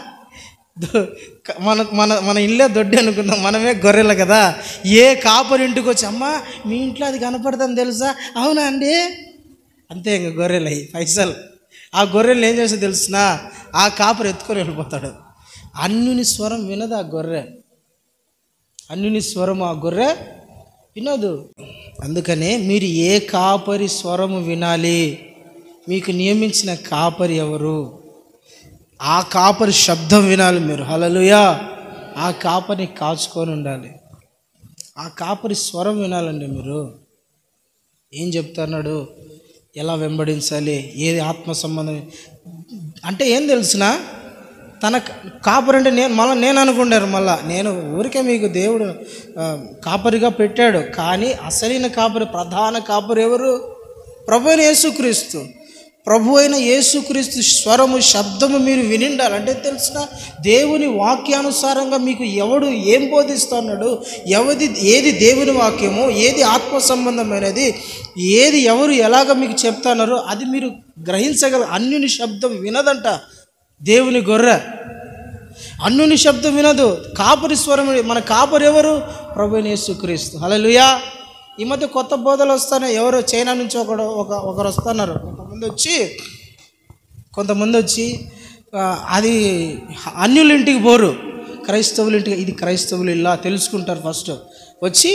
మన ఇల్లే దొడ్డి అనుకుందాం, మనమే గొర్రెలు కదా. ఏ కాపరి ఇంటికి వచ్చి, అమ్మా మీ ఇంట్లో అది కనపడుతుంది తెలుసా? అవునా అండి, అంతే. ఇంక గొర్రెలు అయ్యి పైసలు. ఆ గొర్రెలు ఏం చేస్తా తెలిసిన? ఆ కాపరి ఎత్తుకొని వెళ్ళిపోతాడు. అన్యుని స్వరం వినదు ఆ గొర్రె. అన్యుని స్వరం ఆ గొర్రె వినదు. అందుకనే మీరు ఏ కాపరి స్వరము వినాలి? మీకు నియమించిన కాపరి ఎవరు? ఆ కాపరి శబ్దం వినాలి మీరు. హల్లెలూయా. ఆ కాపరిని కాచుకొని ఉండాలి. ఆ కాపరి స్వరం వినాలండి మీరు. ఏం చెప్తున్నాడు? ఎలా వెంబడించాలి? ఏది ఆత్మ సంబంధం అంటే ఏం తెలిసిన? తన కాపరి అంటే నేను అనుకుంటారు. నేను ఊరికే మీకు దేవుడు కాపరిగా పెట్టాడు. కానీ అసలైన కాపరి, ప్రధాన కాపరి ఎవరు? ప్రభు అయిన యేసుక్రీస్తు. ప్రభు అయిన యేసుక్రీస్తు స్వరము శబ్దము మీరు వినిండాలి. అంటే తెలిసిన దేవుని వాక్యానుసారంగా మీకు ఎవడు ఏం బోధిస్తున్నాడు, ఏది దేవుని వాక్యము, ఏది ఆత్మ సంబంధమైనది, ఏది ఎవరు ఎలాగ మీకు చెప్తున్నారో అది మీరు గ్రహించగల. అన్యుని శబ్దం వినదంట దేవుని గొర్రె. అన్యుని శబ్దం వినదు. కాపరి స్వరం. మన కాపరి ఎవరు? ప్రభువైన యేసుక్రీస్తు. హల్లెలూయా. ఈ మధ్య కొత్త బోధలు వస్తున్నాయి. ఎవరో చైనా నుంచి ఒకరు వస్తున్నారు. కొంతమంది వచ్చి అది అన్యుల ఇంటికి పోరు, క్రైస్తవుల ఇంటికి. ఇది క్రైస్తవులు ఇలా తెలుసుకుంటారు. ఫస్ట్ వచ్చి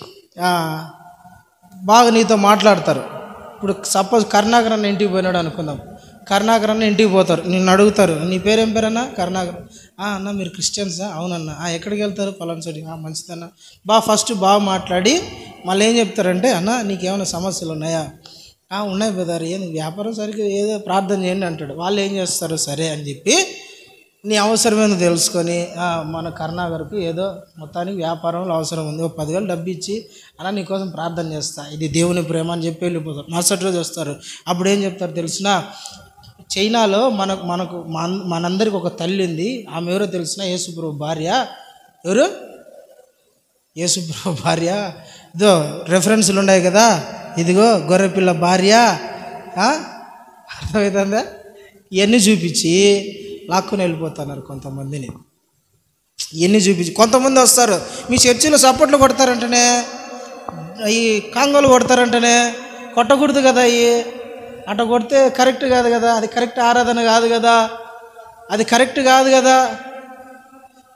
బాగా నీతో మాట్లాడతారు. ఇప్పుడు సపోజ్ కరుణాకర్ అన్న ఇంటికి పోయినాడు అనుకుందాం. కరుణాకర్ అన్న ఇంటికి పోతారు, నిన్ను అడుగుతారు, నీ పేరేం పేరన్నా? కరుణాకర్. అన్న మీరు క్రిస్టియన్సా? అవునన్నా. ఎక్కడికి వెళ్తారు? పలానా చోటి. మంచిదన్న. ఫస్ట్ బాగా మాట్లాడి మళ్ళీ ఏం చెప్తారంటే, అన్న నీకేమైనా సమస్యలు ఉన్నాయా? ఉన్నాయి బ్రదర్. ఏంది వ్యాపారం సరిగ్గా ఏదో ప్రార్థన చేయండి అంటాడు. వాళ్ళు ఏం చేస్తారు? సరే అని చెప్పి నీ అవసరమేందో తెలుసుకొని మన కరుణాకర్కు ఏదో మొత్తానికి వ్యాపారంలో అవసరం ఉంది, 10,000 డబ్బు ఇచ్చి అలా నీకోసం ప్రార్థన చేస్తా, ఇది దేవుని ప్రేమ అని చెప్పి వెళ్ళిపోతారు. మరుసటి రోజు వస్తారు. అప్పుడు ఏం చెప్తారు తెలిసిన? చైనాలో మనందరికి ఒక తల్లి ఉంది. ఆమె ఎవరో తెలిసిన? యేసుప్రభు భార్య. ఎవరు? యేసుప్రభు భార్య. ఇదో రెఫరెన్స్లు ఉన్నాయి కదా, ఇదిగో గొర్రెపిల్ల భార్య. అర్థమవుతుందా? ఇవన్నీ చూపించి లాక్కుని వెళ్ళిపోతున్నారు కొంతమందిని. ఇవన్నీ చూపించి కొంతమంది వస్తారు, మీ చర్చిలో సపోర్ట్లు కొడతారంటనే, ఈ కాంగోలు కొడతారంటనే. కొట్టకూడదు కదా, అట్ట కొడితే కరెక్ట్ కాదు కదా, అది కరెక్ట్ ఆరాధన కాదు కదా, అది కరెక్ట్ కాదు కదా.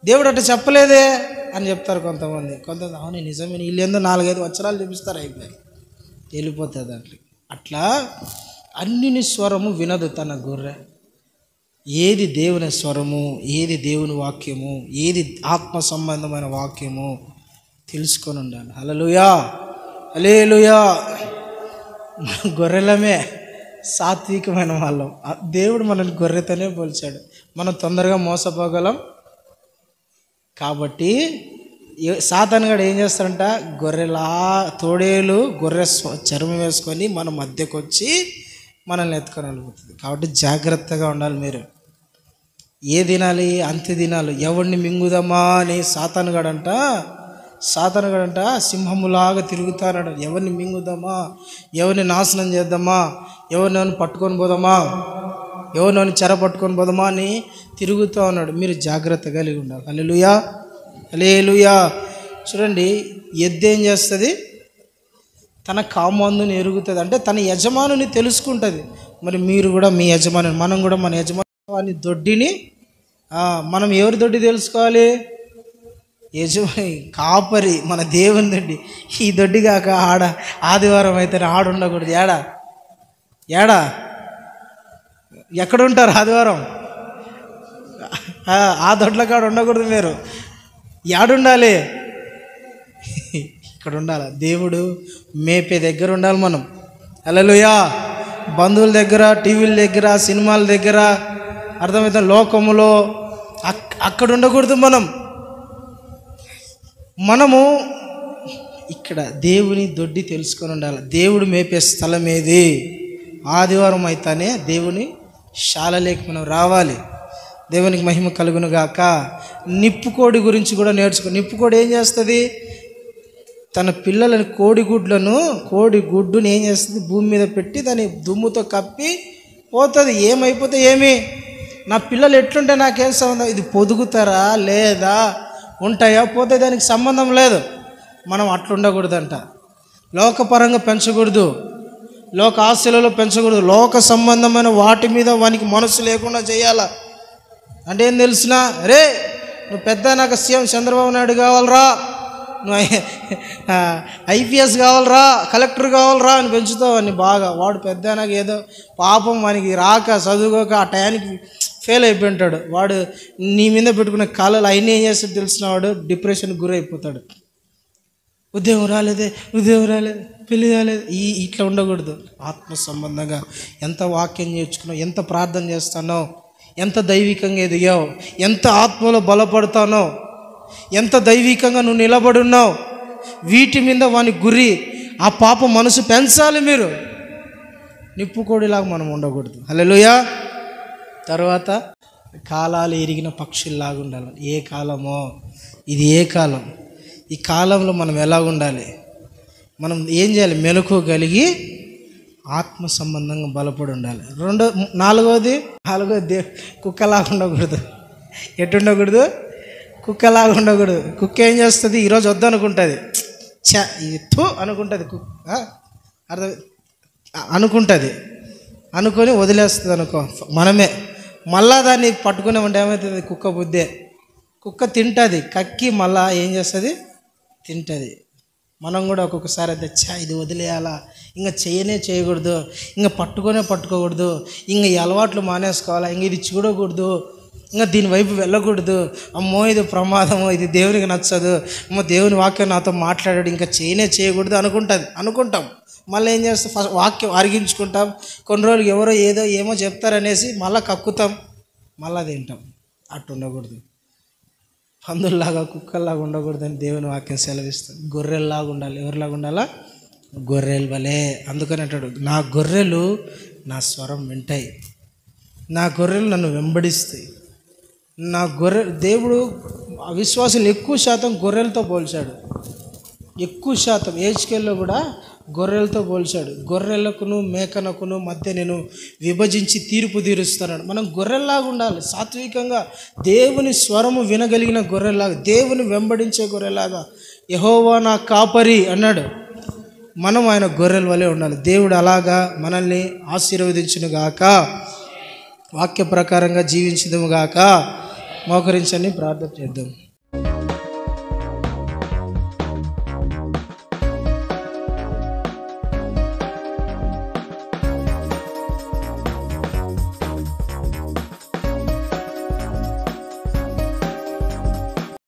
దేవుడు అట్లా చెప్పలేదే అని చెప్తారు కొంతమంది. అవును నిజమే, వీళ్ళు ఏందో 4-5 వచనాలు చూపిస్తారు, అయిపోయి వెళ్ళిపోతుంది దాంట్లో. అట్లా అన్యుని స్వరము వినదు తన గొర్రె. ఏది దేవుని స్వరము, ఏది దేవుని వాక్యము, ఏది ఆత్మ సంబంధమైన వాక్యము తెలుసుకొని ఉండాలి. హల్లెలూయా, హల్లెలూయా. మనం గొర్రెలమే, సాత్వికమైన వాళ్ళం. దేవుడు మనల్ని గొర్రెతోనే పోల్చాడు. మనం తొందరగా మోసపోగలం. కాబట్టి సాతానుగాడు ఏం చేస్తాడంట, తోడేలు గొర్రె చర్మం వేసుకొని మన మధ్యకు వచ్చి మనల్ని ఎత్తుకొని వెళ్ళిపోతుంది. కాబట్టి జాగ్రత్తగా ఉండాలి. మీరు ఏ తినాలి, అంత్య దినాలు, ఎవరిని మింగుదామా అని సాతానుగాడంట సింహములాగా తిరుగుతాడు. ఎవరిని మింగుదామా, ఎవరిని నాశనం చేద్దామా, ఎవరిని పట్టుకొని పోదామా, ఎవరిని చెర పట్టుకొని పోదామా అని తిరుగుతూ ఉన్నాడు. మీరు జాగ్రత్త కలిగి ఉండాలి. హల్లెలూయా, హల్లెలూయా. చూడండి, ఎద్దు ఏం చేస్తుంది, తన కామందుని ఎరుగుతుంది, అంటే తన యజమానుని తెలుసుకుంటుంది. మరి మీరు కూడా మీ యజమాని, మనం కూడా మన యజమాని దొడ్డిని, మనం ఎవరి దొడ్డి తెలుసుకోవాలి, యజమాని కాపరి, మన దేవుని దొడ్డి. ఈ దొడ్డి కాక ఆదివారం అయితే ఉండకూడదు. ఏడా ఎక్కడుంటారు ఆదివారం? ఆ దొడ్ల కాడ ఉండకూడదు. మీరు ఏడుండాలి? ఇక్కడ ఉండాలి. దేవుడు మేపే దగ్గర ఉండాలి మనం. హల్లెలూయా. బంధువుల దగ్గర, టీవీల దగ్గర, సినిమాల దగ్గర, అర్థమైతే లోకములో అక్కడ ఉండకూడదు. మనము ఇక్కడ దేవుని దొడ్డి తెలుసుకొని ఉండాలి. దేవుడు మేపే స్థలం ఏది? ఆదివారం అయితేనే దేవుని శాలలోకి మనం రావాలి. దేవునికి మహిమ కలుగును గాక. నిప్పుకోడి గురించి కూడా నేర్చుకో. నిప్పుకోడి ఏం చేస్తుంది, తన పిల్లలని కోడిగుడ్డుని ఏం చేస్తుంది, భూమి మీద పెట్టి దాన్ని దుమ్ముతో కప్పి పోతుంది. ఏమైపోతే ఏమి, నా పిల్లలు ఎట్లుంటే నాకేం సంబంధం, ఇది పొదుగుతారా లేదా, ఉంటాయా పోతే దానికి సంబంధం లేదు. మనం అట్లుండకూడదంట. లోకపరంగా పెంచకూడదు, లోక ఆశలలో పెంచకూడదు. లోక సంబంధమైన వాటి మీద వానికి మనసు లేకుండా చేయాలా. అంటే ఏం తెలిసినా, రే నువ్వు పెద్ద నాకు సీఎం చంద్రబాబు నాయుడు కావాలరా, నువ్వు ఐపీఎస్ కావాలరా, కలెక్టర్ కావాలరా అని పెంచుతావు అని బాగా. వాడు పెద్ద నాకు ఏదో పాపం వానికి రాక చదువుకోక ఆ టయానికి ఫెయిల్ అయిపోయింటాడు. వాడు నీ మీద పెట్టుకునే కళలు అయినా ఏం చేస్తాడు తెలిసిన, వాడు డిప్రెషన్కి గురైపోతాడు. ఉద్యోగం రాలేదే, పెళ్ళి రాలేదు, ఇట్లా ఉండకూడదు. ఆత్మ సంబంధంగా ఎంత వాక్యం నేర్చుకున్నావు, ఎంత ప్రార్థన చేస్తానో, ఎంత దైవికంగా ఎదిగావు, ఎంత ఆత్మలో బలపడతానో, ఎంత దైవికంగా నువ్వు నిలబడున్నావు, వీటి మీద వాని గురి ఆ పాప మనసు పెంచాలి. మీరు నిప్పుకోడిలాగా మనం ఉండకూడదు. హల్లెలూయా. తర్వాత కాలాలు ఎరిగిన పక్షుల్లాగా ఉండాలి. ఏ కాలమో ఇది, ఏ కాలం, ఈ కాలంలో మనం ఎలా ఉండాలి, మనం ఏం చేయాలి, మెలకువగలిగి ఆత్మ సంబంధంగా బలపడి ఉండాలి. నాలుగోది కుక్కలాగా ఉండకూడదు. ఎటు ఉండకూడదు, కుక్కలాగా ఉండకూడదు. కుక్క ఏం చేస్తుంది, ఈరోజు వద్దనుకుంటుంది, ఇది అనుకుంటుంది, అర్థం అనుకుంటుంది, అనుకొని వదిలేస్తుంది అనుకో. మనమే మళ్ళా దాన్ని పట్టుకునే ఉంటే ఏమవుతుంది, కుక్క బుద్ధే. కుక్క తింటుంది, కక్కి మళ్ళా ఏం చేస్తుంది, తింటుంది. మనం కూడా ఒక్కొక్కసారి అయితే ఇది వదిలేయాలా, ఇంకా చేయకూడదు, ఇంకా పట్టుకోకూడదు, ఇంకా ఈ అలవాట్లు మానేసుకోవాలా, ఇంక ఇది చూడకూడదు, ఇంకా దీనివైపు వెళ్ళకూడదు, అమ్మో ఇది ప్రమాదము, ఇది దేవునికి నచ్చదు, అమ్మో దేవుని వాక్యం నాతో మాట్లాడాడు, ఇంకా చేయకూడదు అనుకుంటాం. మళ్ళీ ఏం చేస్తాం, ఫస్ట్ వాక్యం అరిగించుకుంటాం. కొన్ని రోజులు ఎవరో ఏమో చెప్తారనేసి మళ్ళీ కక్కుతాం, మళ్ళీ తింటాం. అట్టు ఉండకూడదు. పందుల్లాగా కుక్కల్లాగా ఉండకూడదని దేవుని వాక్యం సెలవిస్తుంది. గొర్రెల్లాగా ఉండాలి. ఎవరిలాగా ఉండాలా, గొర్రెల వలే. అందుకని అంటాడు, నా గొర్రెలు నా స్వరం వింటాయి, నా గొర్రెలు నన్ను వెంబడిస్తాయి. దేవుడు విశ్వాసులు ఎక్కువ శాతం గొర్రెలతో పోల్చాడు. ఎక్కువ శాతం ఏజ్కేల్లో కూడా గొర్రెలతో పోల్చాడు. గొర్రెలకును మేకనకును మధ్య నేను విభజించి తీర్పు తీరుస్తున్నాడు. మనం గొర్రెల్లాగా ఉండాలి, సాత్వికంగా, దేవుని స్వరము వినగలిగిన గొర్రెల్లాగా, దేవుని వెంబడించే గొర్రెలాగా. యెహోవా నా కాపరి అన్నాడు. మనం ఆయన గొర్రెల వలె ఉండాలి. దేవుడు అలాగా మనల్ని ఆశీర్వదించునుగాక, వాక్య ప్రకారంగా జీవించుదుముగాక. మోకరించండి, ప్రార్థన చేద్దాం.